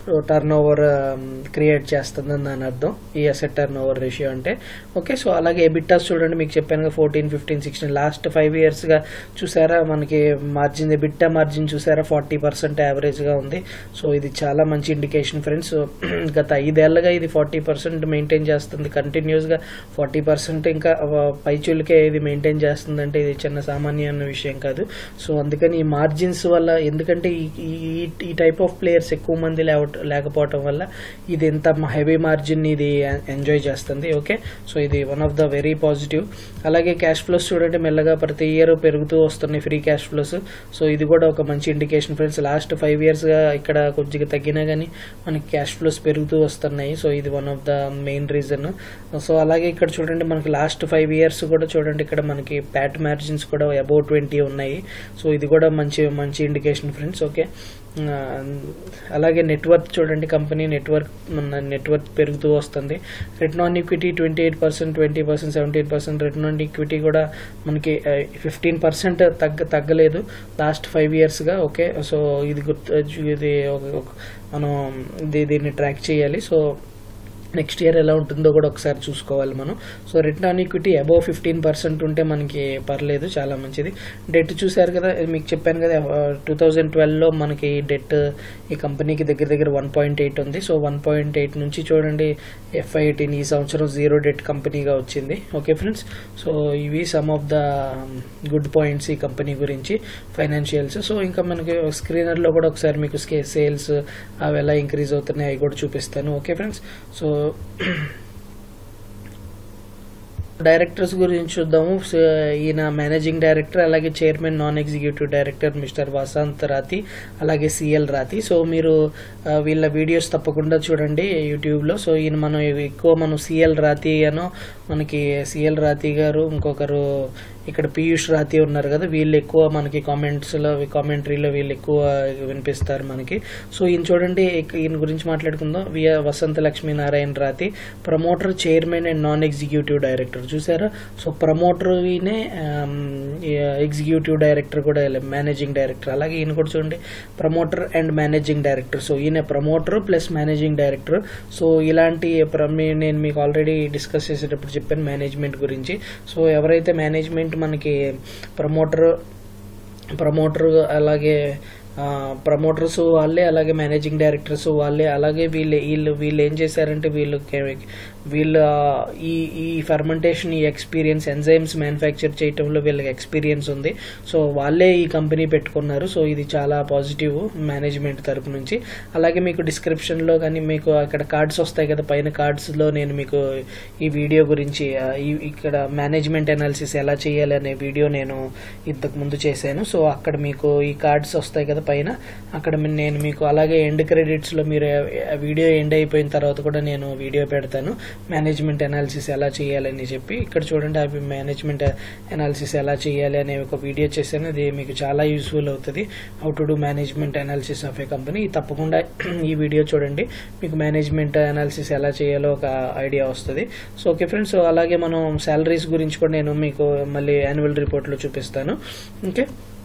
టర్న్ ఓవర్ క్రియేట్ చేస్తుందని దాని అర్థం ఈ అసెట్ టర్న్ ఓవర్ రేషియో అంటే. ఓకే, సో అలాగే ఎబిటాస్ చూడండి, మీకు చెప్పాను fourteen fifteen sixteen last five ఇయర్స్గా చూసారా మనకి మార్జిన్ ఎబిటా మార్జిన్ చూసారా ఫార్టీ పర్సెంట్ యావరేజ్గా ఉంది. సో ఇది చాలా మంచి ఇండికేషన్ ఫ్రెండ్స్. గత ఐదేళ్లుగా ఇది ఫార్టీ పర్సెంట్ మెయింటైన్ చేస్తుంది కంటిన్యూస్గా. ఫార్టీ పర్సెంట్ ఇంకా పైచులకే ఇది మెయింటైన్ చేస్తుందంటే ఇది చిన్న సామాన్యమైన విషయం కాదు. సో అందుకని ఈ మార్జిన్స్ వల్ల, ఎందుకంటే ఈ ఈ టైప్ ఆఫ్ ప్లేయర్స్ ఎక్కువ మంది లేకపోవటం వల్ల ఇది ఎంత హెవీ మార్జిన్ ఇది ఎంజాయ్ చేస్తుంది. ఓకే, సో ఇది one of the very positive. అలాగే క్యాష్ ఫ్లోస్ చూడండి మెల్లగా ప్రతి ఇయర్ పెరుగుతూ వస్తున్నాయి ఫ్రీ క్యాష్ ఫ్లోస్. సో ఇది కూడా ఒక మంచి ఇండికేషన్ ఫ్రెండ్స్. లాస్ట్ ఫైవ్ ఇయర్స్గా ఇక్కడ కొద్దిగా తగ్గినా కానీ మనకి క్యాష్ ఫ్లోస్ పెరుగుతూ వస్తున్నాయి. సో ఇది one of the main reason. So అలాగే ఇక్కడ చూడండి మనకి లాస్ట్ ఫైవ్ ఇయర్స్ కూడా చూడండి ఇక్కడ మనకి ప్యాట్ మార్జిన్స్ కూడా అబౌవ్ ట్వంటీ ఉన్నాయి. సో ఇది కూడా మంచి మంచి ఇండికేషన్ ఫ్రెండ్స్. ఓకే, అలాగే నెట్వర్క్ చూడండి, కంపెనీ నెట్వర్క్ మన నెట్వర్క్ పెరుగుతూ వస్తుంది. Return on equity twenty eight percent twenty percent seventeen percent return on equity కూడా మనకి ఫిఫ్టీన్ పర్సెంట్ తగ్గ తగ్గలేదు లాస్ట్ ఫైవ్ ఇయర్స్గా. ఓకే, సో ఇది గుర్తు ఇది మనం దీన్ని ట్రాక్ చేయాలి. సో నెక్స్ట్ ఇయర్ ఎలా ఉంటుందో కూడా ఒకసారి చూసుకోవాలి మనం. So return on equity above fifteen percent ఉంటే మనకి పర్లేదు, చాలా మంచిది. డెట్ చూసారు కదా, మీకు చెప్పాను కదా టూ థౌజండ్ ట్వెల్వ్లో మనకి డెట్ ఈ కంపెనీకి దగ్గర దగ్గర వన్ పాయింట్ ఎయిట్ ఉంది. సో వన్ పాయింట్ ఎయిట్ నుంచి చూడండి ఎఫ్ ఎయిటీన్ ఈ సంవత్సరం జీరో డెట్ కంపెనీగా వచ్చింది. ఓకే ఫ్రెండ్స్, సో ఇవి some of the good points ఈ కంపెనీ గురించి ఫైనాన్షియల్స్. సో ఇంకా మనకి స్క్రీనర్లో కూడా ఒకసారి మీకు సేల్స్ అవి ఎలా ఇంక్రీజ్ అవుతున్నాయి అవి కూడా చూపిస్తాను. ఓకే ఫ్రెండ్స్, సో డైరెక్టర్స్ గురించి చూద్దాము. ఈయన మేనేజింగ్ డైరెక్టర్, అలాగే chairman non executive director mister Vasant Rathi, అలాగే సిఎల్ రాతి. సో మీరు వీళ్ళ వీడియోస్ తప్పకుండా చూడండి యూట్యూబ్లో. సో ఈయన మనం ఎక్కువ మనం సిఎల్ రాతి అనో మనకి సిఎల్ రాతి గారు, ఇంకొకరు ఇక్కడ పీయూష్ రాతి ఉన్నారు కదా, వీళ్ళు ఎక్కువ మనకి కామెంట్స్లో కామెంటరీలో వీళ్ళు ఎక్కువ వినిపిస్తారు మనకి. సో ఈయన చూడండి, ఈయన గురించి మాట్లాడుకుందాం. విఆ Vasanth Lakshminarayana Rathi, promoter, chairman and non executive director. చూసారా, సో ప్రమోటర్ ఈయనే, ఎగ్జిక్యూటివ్ డైరెక్టర్ కూడా మేనేజింగ్ డైరెక్టర్. అలాగే ఈయన కూడా చూడండి promoter and managing director. So ఈయన promoter plus managing director. So ఇలాంటి నేను మీకు ఆల్రెడీ డిస్కస్ చేసేటప్పుడు చెప్పాను మేనేజ్మెంట్ గురించి. సో ఎవరైతే మేనేజ్మెంట్ మనకి ప్రమోటర్ ప్రమోటర్ అలాగే ప్రమోటర్స్ వాళ్ళే, అలాగే మేనేజింగ్ డైరెక్టర్స్ వాళ్ళే. అలాగే వీళ్ళు వీళ్ళు వీళ్ళు ఏం చేశారంటే వీళ్ళు వీళ్ళ ఈ ఈ ఫర్మెంటేషన్ ఈ ఎక్స్పీరియన్స్ ఎంజైమ్స్ మ్యానుఫ్యాక్చర్ చేయటంలో వీళ్ళకి ఎక్స్పీరియన్స్ ఉంది. సో వాళ్ళే ఈ కంపెనీ పెట్టుకున్నారు. సో ఇది చాలా పాజిటివ్ మేనేజ్మెంట్ తరపు నుంచి. అలాగే మీకు డిస్క్రిప్షన్లో కానీ మీకు అక్కడ కార్డ్స్ వస్తాయి కదా, పైన కార్డ్స్లో నేను మీకు ఈ వీడియో గురించి ఇక్కడ మేనేజ్మెంట్ అనాలిసిస్ ఎలా చేయాలి అనే వీడియో నేను ఇంతకు ముందు చేశాను. సో అక్కడ మీకు ఈ కార్డ్స్ వస్తాయి కదా పైన, అక్కడ నేను మీకు అలాగే ఎండ్ క్రెడిట్స్లో మీరు వీడియో ఎండ్ అయిపోయిన తర్వాత కూడా నేను వీడియో పెడతాను మేనేజ్మెంట్ అనాలిసిస్ ఎలా చేయాలని చెప్పి. ఇక్కడ చూడండి అవి మేనేజ్మెంట్ అనాలిసిస్ ఎలా చేయాలి అనే ఒక వీడియో చేశాను. అది మీకు చాలా యూస్ఫుల్ అవుతుంది, how to do management analysis of a company. తప్పకుండా ఈ వీడియో చూడండి, మీకు మేనేజ్మెంట్ అనాలిసిస్ ఎలా చేయాలో ఒక ఐడియా వస్తుంది. సో ఓకే ఫ్రెండ్స్, సో అలాగే మనం శాలరీస్ గురించి కూడా నేను మీకు మళ్ళీ యాన్యువల్ రిపోర్ట్లో చూపిస్తాను. ఓకే,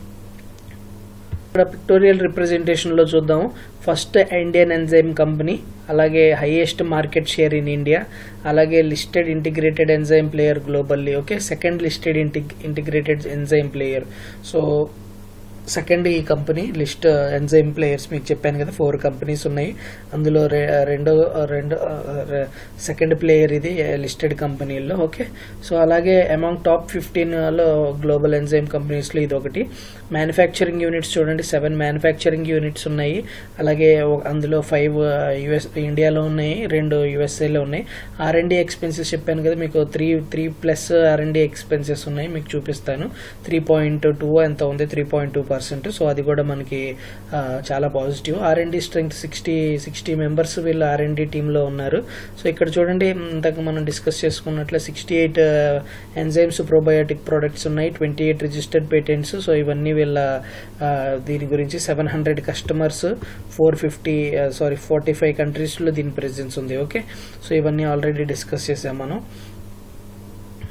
ఇక్కడ పిక్టోరియల్ రిప్రజెంటేషన్ లో చూద్దాము. ఫస్ట్ ఇండియన్ ఎంజైమ్ కంపెనీ, అలాగే highest market share in India, అలాగే listed integrated enzyme player globally. Okay, second listed integrated enzyme player. So second ఈ కంపెనీ లిస్ట్ ఎంజైమ్ ప్లేయర్స్ మీకు చెప్పాను కదా, ఫోర్ కంపెనీస్ ఉన్నాయి. అందులో రెండో రెండో సెకండ్ ప్లేయర్ ఇది లిస్టెడ్ కంపెనీల్లో. ఓకే, సో అలాగే అమాంగ్ టాప్ ఫిఫ్టీన్ లో గ్లోబల్ ఎంజైమ్ కంపెనీస్లో ఇది ఒకటి. మ్యానుఫ్యాక్చరింగ్ యూనిట్స్ చూడండి, సెవెన్ మ్యానుఫ్యాక్చరింగ్ యూనిట్స్ ఉన్నాయి. అలాగే అందులో ఫైవ్ యుఎస్ ఇండియాలో ఉన్నాయి, రెండు యుఎస్ఏలో ఉన్నాయి. ఆర్ అండ్ డి ఎక్స్పెన్సెస్ చెప్పాను కదా మీకు, three three plus R and D expenses ఉన్నాయి, మీకు చూపిస్తాను. త్రీ పాయింట్ టూ ఎంత ఉంది, three point two percent. So అది కూడా మనకి చాలా positive. R and D strength sixty sixty members వీళ్ళు ఆర్ అండ్ డి టీంలో ఉన్నారు. సో ఇక్కడ చూడండి ఇంతకు మనం డిస్కస్ చేసుకున్నట్లే sixty eight enzymes probiotic products ఉన్నాయి, twenty eight registered patents. So ఇవన్నీ వీళ్ళ దీని గురించి seven hundred customers, four fifty sorry forty five కంట్రీస్లో దీని ప్రెజెన్స్ ఉంది. ఓకే, సో ఇవన్నీ ఆల్రెడీ డిస్కస్ చేసాం మనం.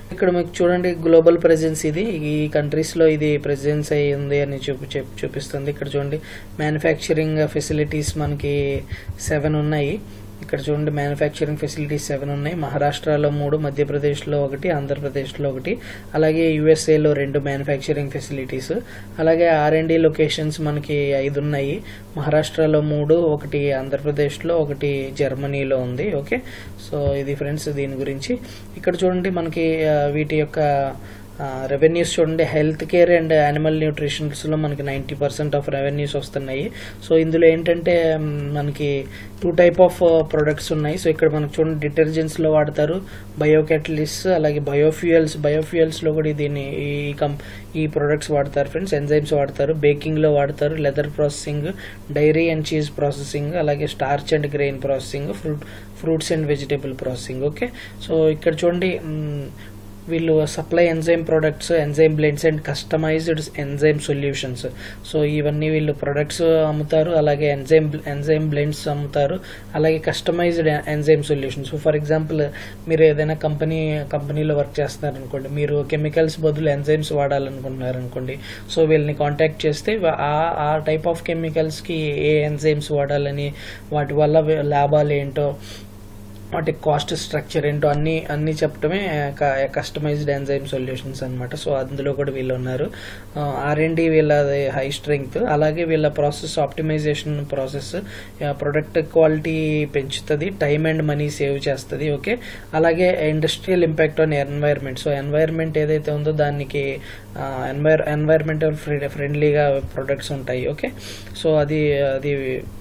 ఇక్కడ మీకు చూడండి గ్లోబల్ ప్రెజెన్స్, ఇది ఈ కంట్రీస్ లో ఇది ప్రెజెన్స్ అయి ఉంది అని చూపి చూపిస్తుంది. ఇక్కడ చూడండి మ్యానుఫ్యాక్చరింగ్ ఫెసిలిటీస్ మనకి సెవెన్ ఉన్నాయి. ఇక్కడ చూడండి మ్యానుఫ్యాక్చరింగ్ ఫెసిలిటీస్ సెవెన్ ఉన్నాయి. మహారాష్ట్రలో మూడు, మధ్యప్రదేశ్లో ఒకటి, ఆంధ్రప్రదేశ్లో ఒకటి, అలాగే యుఎస్ఏలో రెండు మ్యానుఫ్యాక్చరింగ్ ఫెసిలిటీస్. అలాగే ఆర్ అండ్ డి లొకేషన్స్ మనకి ఐదు ఉన్నాయి. మహారాష్ట్రలో మూడు, ఒకటి ఆంధ్రప్రదేశ్లో, ఒకటి జర్మనీలో ఉంది. ఓకే, సో ఇది ఫ్రెండ్స్ దీని గురించి. ఇక్కడ చూడండి మనకి వీటి యొక్క రెవెన్యూస్ చూడండి. Health care and animal nutritions లో మనకి నైంటీ పర్సెంట్ ఆఫ్ రెవెన్యూస్ వస్తున్నాయి. సో ఇందులో ఏంటంటే మనకి టూ టైప్ ఆఫ్ ప్రొడక్ట్స్ ఉన్నాయి. సో ఇక్కడ మనకు చూడండి డిటర్జెంట్స్ లో వాడతారు, బయోకెటలిస్ట్, అలాగే బయోఫ్యూయల్స్. బయోఫ్యూయల్స్ లో కూడా దీన్ని ఈ కం ఈ ప్రొడక్ట్స్ వాడతారు ఫ్రెండ్స్. ఎంజైమ్స్ వాడతారు, బేకింగ్ లో వాడతారు, leather processing, dairy and cheese processing, అలాగే starch and grain processing, fruit fruits and vegetable processing. Okay, so ఇక్కడ చూడండి వీళ్ళు supply enzyme products, enzyme blends and customized enzyme solutions. So ఇవన్నీ వీళ్ళు ప్రొడక్ట్స్ అమ్ముతారు, అలాగే ఎంజైమ్ ఎంజైమ్ బ్లెండ్స్ అమ్ముతారు, అలాగే customized enzyme solutions. For example మీరు ఏదైనా కంపెనీ కంపెనీలో వర్క్ చేస్తున్నారు అనుకోండి, మీరు కెమికల్స్ బదులు ఎంజైమ్స్ వాడాలనుకుంటున్నారు అనుకోండి. సో వీళ్ళని కాంటాక్ట్ చేస్తే ఆ టైప్ ఆఫ్ కెమికల్స్ కి ఏ ఎంజైమ్స్ వాడాలని, వాటి వల్ల లాభాలు ఏంటో, వాటి కాస్ట్ స్ట్రక్చర్ ఏంటో అన్ని అన్ని చెప్పడమే కస్టమైజ్డ్ ఎంజైమ్ సొల్యూషన్స్ అనమాట. సో అందులో కూడా వీళ్ళు ఉన్నారు. ఆర్ అండ్ డి వీళ్ళ హై స్ట్రెంగ్త్, అలాగే వీళ్ళ process optimization process product quality పెంచుతుంది, టైం అండ్ మనీ సేవ్ చేస్తుంది. ఓకే, అలాగే industrial impact on environment. So environment ఏదైతే ఉందో దానికి ఎన్వైర్ ఎన్వైర్న్మెంటల్ ఫ్రెండ్లీగా ప్రొడక్ట్స్ ఉంటాయి. ఓకే, సో అది అది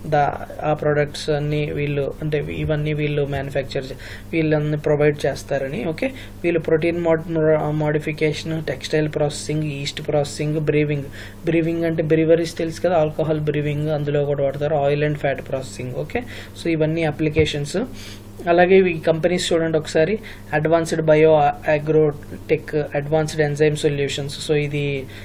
ఆ ప్రొడక్ట్స్ అన్ని వీళ్ళు అంటే ఇవన్నీ వీళ్ళు మ్యానుఫ్యాక్చర్ వీళ్ళని ప్రొవైడ్ చేస్తారని. ఓకే, వీళ్ళు protein modification, textile processing, yeast processing, brewing. Brewing అంటే బ్రీవరీస్ తెలుసు కదా, ఆల్కహాల్ బ్రీవింగ్, అందులో కూడా వాడతారు, oil and fat processing. Okay, so ఇవన్నీ అప్లికేషన్స్. అలాగే ఈ కంపెనీస్ చూడండి ఒకసారి, Advanced Bio Agrotech, Advanced Enzyme solutions. So ఇది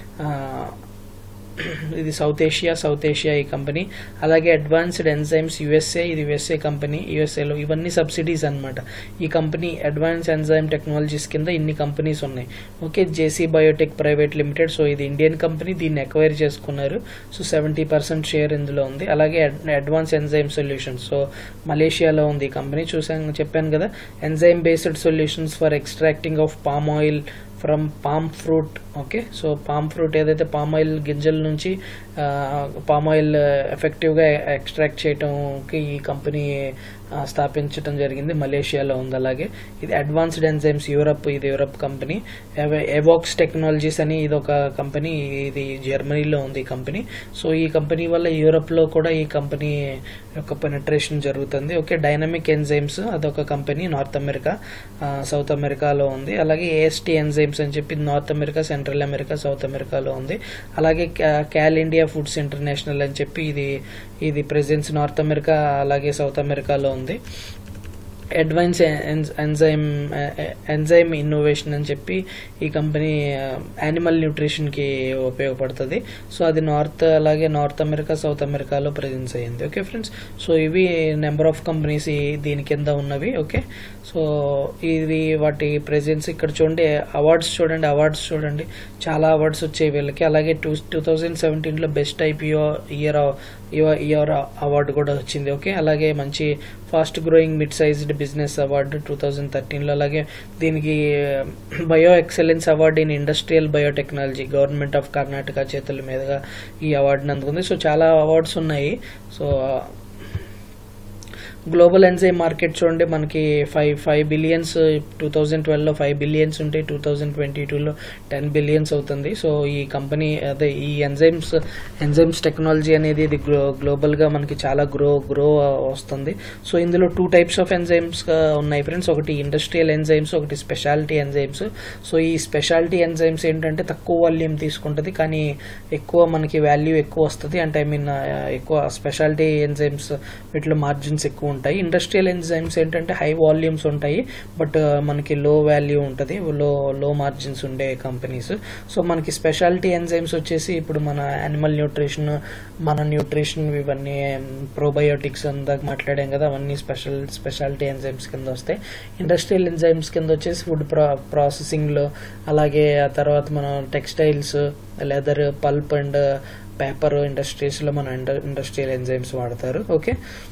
ఇది సౌత్ ఏషియా సౌత్ ఏషియా ఈ కంపెనీ. అలాగే అడ్వాన్స్డ్ ఎంజైమ్స్ యుఎస్ఏ, ఇది యుఎస్ఏ కంపెనీ, యుఎస్ఏలో. ఇవన్నీ సబ్సిడీస్ అనమాట. ఈ కంపెనీ అడ్వాన్స్ ఎంజైమ్ టెక్నాలజీస్ కింద ఇన్ని కంపెనీస్ ఉన్నాయి. Okay, JC Biotech Private Limited. So ఇది ఇండియన్ కంపెనీ, దీన్ని ఎక్వైర్ చేసుకున్నారు. సో సెవెంటీ పర్సెంట్ షేర్ ఇందులో ఉంది. అలాగే అడ్వాన్స్ ఎంజైమ్ సొల్యూషన్స్, సో మలేషియాలో ఉంది ఈ కంపెనీ. చూసాను చెప్పాను కదా, enzyme based solutions for extracting of palm oil from palm fruit. Okay, so palm fruit ఏదైతే పామ్ ఆయిల్ గింజల నుంచి పామ్ ఆయిల్ ఎఫెక్టివ్గా ఎక్స్ట్రాక్ట్ చేయడంకి ఈ కంపెనీ స్థాపించడం జరిగింది, మలేషియాలో ఉంది. అలాగే ఇది అడ్వాన్స్డ్ ఎంజైమ్స్ యూరప్, ఇది యూరప్ కంపెనీ. ఎవోక్స్ టెక్నాలజీస్ అని ఇది ఒక కంపెనీ, ఇది జర్మనీలో ఉంది ఈ కంపెనీ. సో ఈ కంపెనీ వల్ల యూరప్లో కూడా ఈ కంపెనీ యొక్క పెనట్రేషన్ జరుగుతుంది. ఓకే, డైనమిక్ ఎంజైమ్స్ అదొక కంపెనీ, నార్త్ అమెరికా, సౌత్ అమెరికాలో ఉంది. అలాగే ఏఎస్టీ ఎంజైమ్స్ అని చెప్పి North America, Central America, South అమెరికాలో ఉంది. అలాగే క్యాల్ ఇండియా ఫుడ్స్ ఇంటర్నేషనల్ అని చెప్పి ఇది ఇది ప్రెజెన్స్ నార్త్ అమెరికా అలాగే సౌత్ అమెరికాలో ఉంది. అడ్వాన్స్ ఎంజైమ్ ఎంజైమ్ ఇన్నోవేషన్ అని చెప్పి ఈ కంపెనీ యానిమల్ న్యూట్రిషన్ కి ఉపయోగపడుతుంది. సో అది నార్త్ అలాగే నార్త్ అమెరికా, సౌత్ అమెరికాలో ప్రెజెన్స్ అయ్యింది. ఓకే ఫ్రెండ్స్, సో ఇవి నెంబర్ ఆఫ్ కంపెనీస్ దీని కింద ఉన్నవి. ఓకే, సో ఇది వాటి ప్రెజెన్స్. ఇక్కడ చూడండి అవార్డ్స్, చూడండి అవార్డ్స్ చూడండి చాలా అవార్డ్స్ వచ్చాయి వీళ్ళకి. అలాగే టూ టూ థౌజండ్ సెవెంటీన్ లో best IPO year year award కూడా వచ్చింది. ఓకే, అలాగే మంచి fast growing mid sized business award two thousand thirteen లో. అలాగే దీనికి bio excellence award in industrial biotechnology government of Karnataka చేతుల మీదుగా ఈ అవార్డుని అందుకుంది. సో చాలా అవార్డ్స్ ఉన్నాయి. సో గ్లోబల్ ఎంజైమ్ మార్కెట్ చూడండి మనకి five five billions two thousand twelve లో ఫైవ్ బిలియన్స్ ఉంటే టూ థౌజండ్ ట్వంటీ టూ లో టెన్ బిలియన్స్ అవుతుంది. సో ఈ కంపెనీ అదే ఈ ఎంజైమ్స్ ఎంజైమ్స్ టెక్నాలజీ అనేది ఇది గ్లోబల్ గా మనకి చాలా గ్రో గ్రో వస్తుంది. సో ఇందులో టూ టైప్స్ ఆఫ్ ఎంజైమ్స్ ఉన్నాయి ఫ్రెండ్స్, ఒకటి ఇండస్ట్రియల్ ఎంజైమ్స్, ఒకటి స్పెషాలిటీ ఎంజైమ్స్. సో ఈ స్పెషాలిటీ ఎంజైమ్స్ ఏంటంటే తక్కువ వాల్యూమ్ తీసుకుంటుంది కానీ ఎక్కువ మనకి వాల్యూ ఎక్కువ వస్తుంది. అంటే ఐ మీన్ ఎక్కువ స్పెషాలిటీ ఎంజైమ్స్ వీటిలో మార్జిన్స్ ఎక్కువ ఉంటాయి. ఇండస్ట్రియల్ ఎంజైమ్స్ ఏంటంటే హై వాల్యూమ్స్ ఉంటాయి, బట్ మనకి లో వాల్యూ ఉంటుంది, లో లో మార్జిన్స్ ఉండే కంపెనీస్. సో మనకి స్పెషాలిటీ ఎంజైమ్స్ వచ్చేసి ఇప్పుడు మన యానిమల్ న్యూట్రిషన్, మన న్యూట్రిషన్, ఇవన్నీ ప్రోబయోటిక్స్ అందాక మాట్లాడాం కదా, అవన్నీ స్పెషల్ స్పెషాలిటీ ఎంజైమ్స్ కింద వస్తాయి. ఇండస్ట్రియల్ ఎంజైమ్స్ కింద వచ్చేసి ఫుడ్ ప్రా ప్రాసెసింగ్లో, అలాగే ఆ తర్వాత మన textiles, leather, pulp and paper ఇండస్ట్రీస్లో మన ఇండస్ట్రియల్ ఎంజైమ్స్ వాడతారు. ఓకే,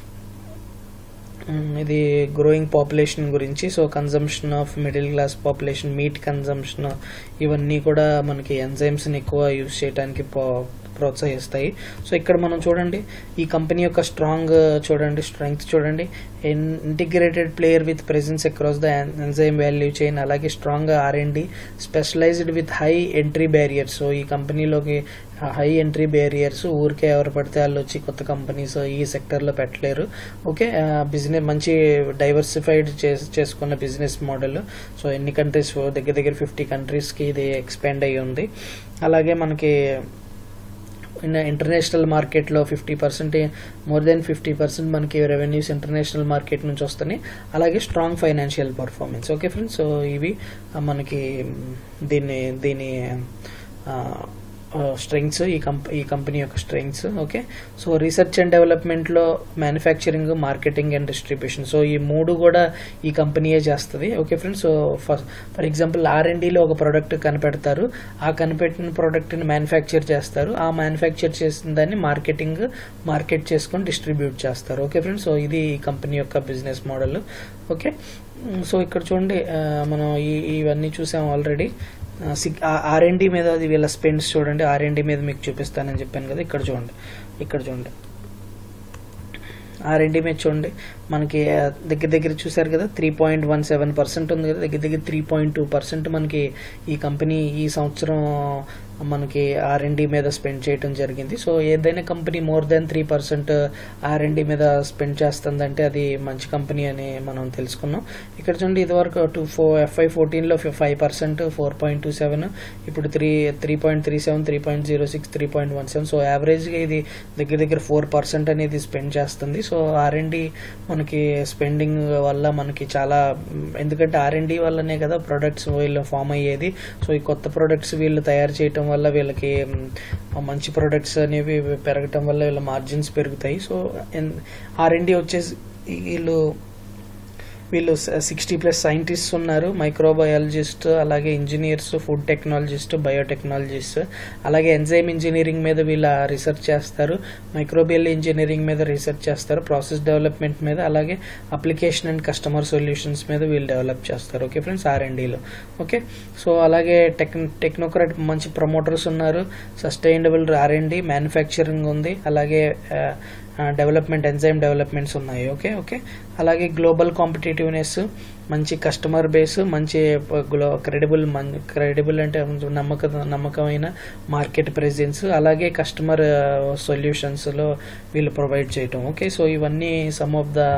ఇది గ్రోయింగ్ పాపులేషన్ గురించి. So consumption of middle class population, meat consumption, ఇవన్నీ కూడా మనకి ఎంజైమ్స్ని ఎక్కువ యూజ్ చేయడానికి ప్రోత్సహిస్తాయి. సో ఇక్కడ మనం చూడండి ఈ కంపెనీ యొక్క స్ట్రాంగ్ చూడండి, స్ట్రెంగ్త్ చూడండి. Integrated player with presence across the enzyme value chain, అలాగే strong R and D, specialized with high entry barriers. So ఈ కంపెనీలోకి హై ఎంట్రీ బ్యారియర్స్, ఊరికే ఎవరు పడితే వాళ్ళు వచ్చి కొత్త కంపెనీస్ ఈ సెక్టర్లో పెట్టలేరు. ఓకే, బిజినెస్ మంచి డైవర్సిఫైడ్ చేసుకున్న బిజినెస్ మోడల్. సో ఎన్ని కంట్రీస్, దగ్గర దగ్గర ఫిఫ్టీ కంట్రీస్కి ఇది ఎక్స్పాండ్ అయ్యి ఉంది. అలాగే మనకి ఇంటర్నేషనల్ మార్కెట్లో fifty percent more than fifty percent మనకి రెవెన్యూస్ ఇంటర్నేషనల్ మార్కెట్ నుంచి వస్తున్నాయి. అలాగే strong financial performance. Okay friends, so ఇవి మనకి దీన్ని దీని స్ట్రెంగ్స్, ఈ కంపె ఈ కంపెనీ యొక్క strengths. Okay, so research and డెవలప్మెంట్లో manufacturing, marketing and distribution, so ఈ మూడు కూడా ఈ కంపెనీయే చేస్తుంది. Okay friends, so first for example R and డిలో ఒక ప్రోడక్ట్ కనిపెడతారు, ఆ కనిపెట్టిన ప్రోడక్ట్ని మ్యానుఫ్యాక్చర్ చేస్తారు, ఆ మ్యానుఫ్యాక్చర్ చేసిన దాన్ని మార్కెటింగ్ మార్కెట్ చేసుకొని డిస్ట్రిబ్యూట్ చేస్తారు. ఓకే ఫ్రెండ్స్, సో ఇది ఈ కంపెనీ యొక్క బిజినెస్ మోడల్. ఓకే, సో ఇక్కడ చూడండి మనం ఈ ఇవన్నీ చూసాం ఆల్రెడీ. ఆర్ అండ్ డి మీద అది వీళ్ళ స్పెండ్స్ చూడండి, ఆర్ అండ్ డి మీద మీకు చూపిస్తానని చెప్పాను కదా, ఇక్కడ చూడండి, ఇక్కడ చూడండి ఆర్ అండ్ డి మీద చూడండి, మనకి దగ్గర దగ్గర చూసారు కదా three point one seven percent ఉంది కదా, దగ్గర దగ్గర త్రీ పాయింట్ టూ పర్సెంట్ మనకి ఈ కంపెనీ ఈ సంవత్సరం మనకి ఆర్ అండ్ డి మీద స్పెండ్ చేయడం జరిగింది. సో ఏదైనా company more than three percent R and D మీద స్పెండ్ చేస్తుందంటే అది మంచి కంపెనీ అని మనం తెలుసుకున్నాం. ఇక్కడ చూడండి ఇదివరకు టూ ఫోర్ ఎఫ్ఐ ఫోర్టీన్లో five percent four point two seven ఇప్పుడు three three point three seven three point zero six three point one seven so యావరేజ్గా ఇది దగ్గర దగ్గర ఫోర్ పర్సెంట్ అనేది స్పెండ్ చేస్తుంది. సో ఆర్ అండ్ డి మనకి స్పెండింగ్ వల్ల మనకి చాలా, ఎందుకంటే ఆర్ అండ్ డి వల్లనే కదా ప్రొడక్ట్స్ వీళ్ళు ఫామ్ అయ్యేది. సో ఈ కొత్త ప్రొడక్ట్స్ వీళ్ళు తయారు చేయటం వల్ల వీళ్ళకి మంచి ప్రొడక్ట్స్ అనేవి పెరగటం వల్ల వీళ్ళ మార్జిన్స్ పెరుగుతాయి. సో ఆర్ అండ్ డి వచ్చేసి వీళ్ళు వీళ్ళు సిక్స్టీ ప్లస్ సైంటిస్ట్ ఉన్నారు, మైక్రోబయాలజిస్ట్, అలాగే ఇంజనీర్స్, ఫుడ్ టెక్నాలజిస్ట్, బయోటెక్నాలజిస్ట్, అలాగే ఎంజైమ్ ఇంజనీరింగ్ మీద వీళ్ళ రీసెర్చ్ చేస్తారు, మైక్రోబియల్ ఇంజనీరింగ్ మీద రీసెర్చ్ చేస్తారు, ప్రాసెస్ డెవలప్మెంట్ మీద, అలాగే అప్లికేషన్ అండ్ కస్టమర్ సొల్యూషన్స్ మీద వీళ్ళు డెవలప్ చేస్తారు. ఓకే ఫ్రెండ్స్, ఆర్ అండ్ డిలో. ఓకే, సో అలాగే టెక్ టెక్నోక్రాట్ మంచి ప్రమోటర్స్ ఉన్నారు, sustainable R and D, manufacturing ఉంది, అలాగే డెవలప్మెంట్ ఎంజైమ్ డెవలప్మెంట్స్ ఉన్నాయి. ఓకే ఓకే అలాగే గ్లోబల్ కాంపిటేటివ్నెస్, మంచి కస్టమర్ బేస్, మంచి గ్లో క్రెడిబుల్ క్రెడిబుల్ అంటే నమ్మక నమ్మకమైన మార్కెట్ ప్రెజెన్స్, అలాగే కస్టమర్ సొల్యూషన్స్లో వీళ్ళు ప్రొవైడ్ చేయటం. ఓకే, సో ఇవన్నీ సమ్ ఆఫ్ ద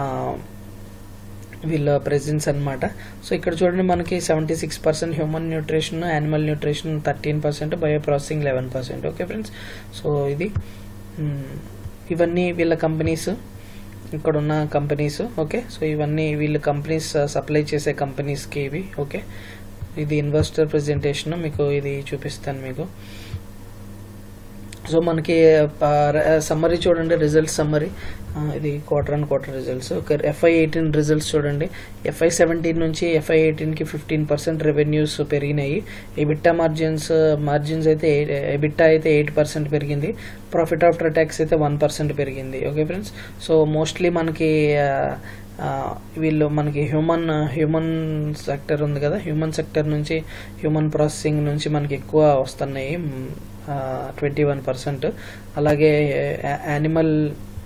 వీళ్ళ ప్రెజెన్స్ అనమాట. సో ఇక్కడ చూడండి మనకి seventy six percent human nutrition, animal nutrition thirteen percent, bio processing eleven percent. Okay friends, so ఇది ఇవన్నీ వీళ్ళ కంపెనీస్, ఇక్కడ ఉన్న కంపెనీస్. ఓకే, సో ఇవన్నీ వీళ్ళ కంపెనీస్ సప్లై చేసే కంపెనీస్కి ఇవి. ఓకే, ఇది ఇన్వెస్టర్ ప్రెజెంటేషన్, మీకు ఇది చూపిస్తాను మీకు. సో మనకి సమ్మరీ చూడండి, రిజల్ట్స్ సమ్మరీ, ఇది quarter and quarter results. Okay, FY eighteen results చూడండి, ఎఫ్ఐ సెవెంటీన్ నుంచి ఎఫ్ఐ ఎయిటీన్కి ఫిఫ్టీన్ పర్సెంట్ రెవెన్యూస్ పెరిగినాయి, ఎబిట్టా మార్జిన్స్ మార్జిన్స్ అయితే ఎబిట్టా అయితే ఎయిట్ పర్సెంట్ పెరిగింది, ప్రాఫిట్ ఆఫ్టర్ ట్యాక్స్ అయితే వన్ పర్సెంట్ పెరిగింది. ఓకే ఫ్రెండ్స్, సో మోస్ట్లీ మనకి వీళ్ళు మనకి హ్యూమన్ హ్యూమన్ సెక్టర్ ఉంది కదా, హ్యూమన్ సెక్టర్ నుంచి హ్యూమన్ ప్రాసెసింగ్ నుంచి మనకి ఎక్కువ వస్తున్నాయి ట్వంటీ వన్ పర్సెంట్, అలాగే యానిమల్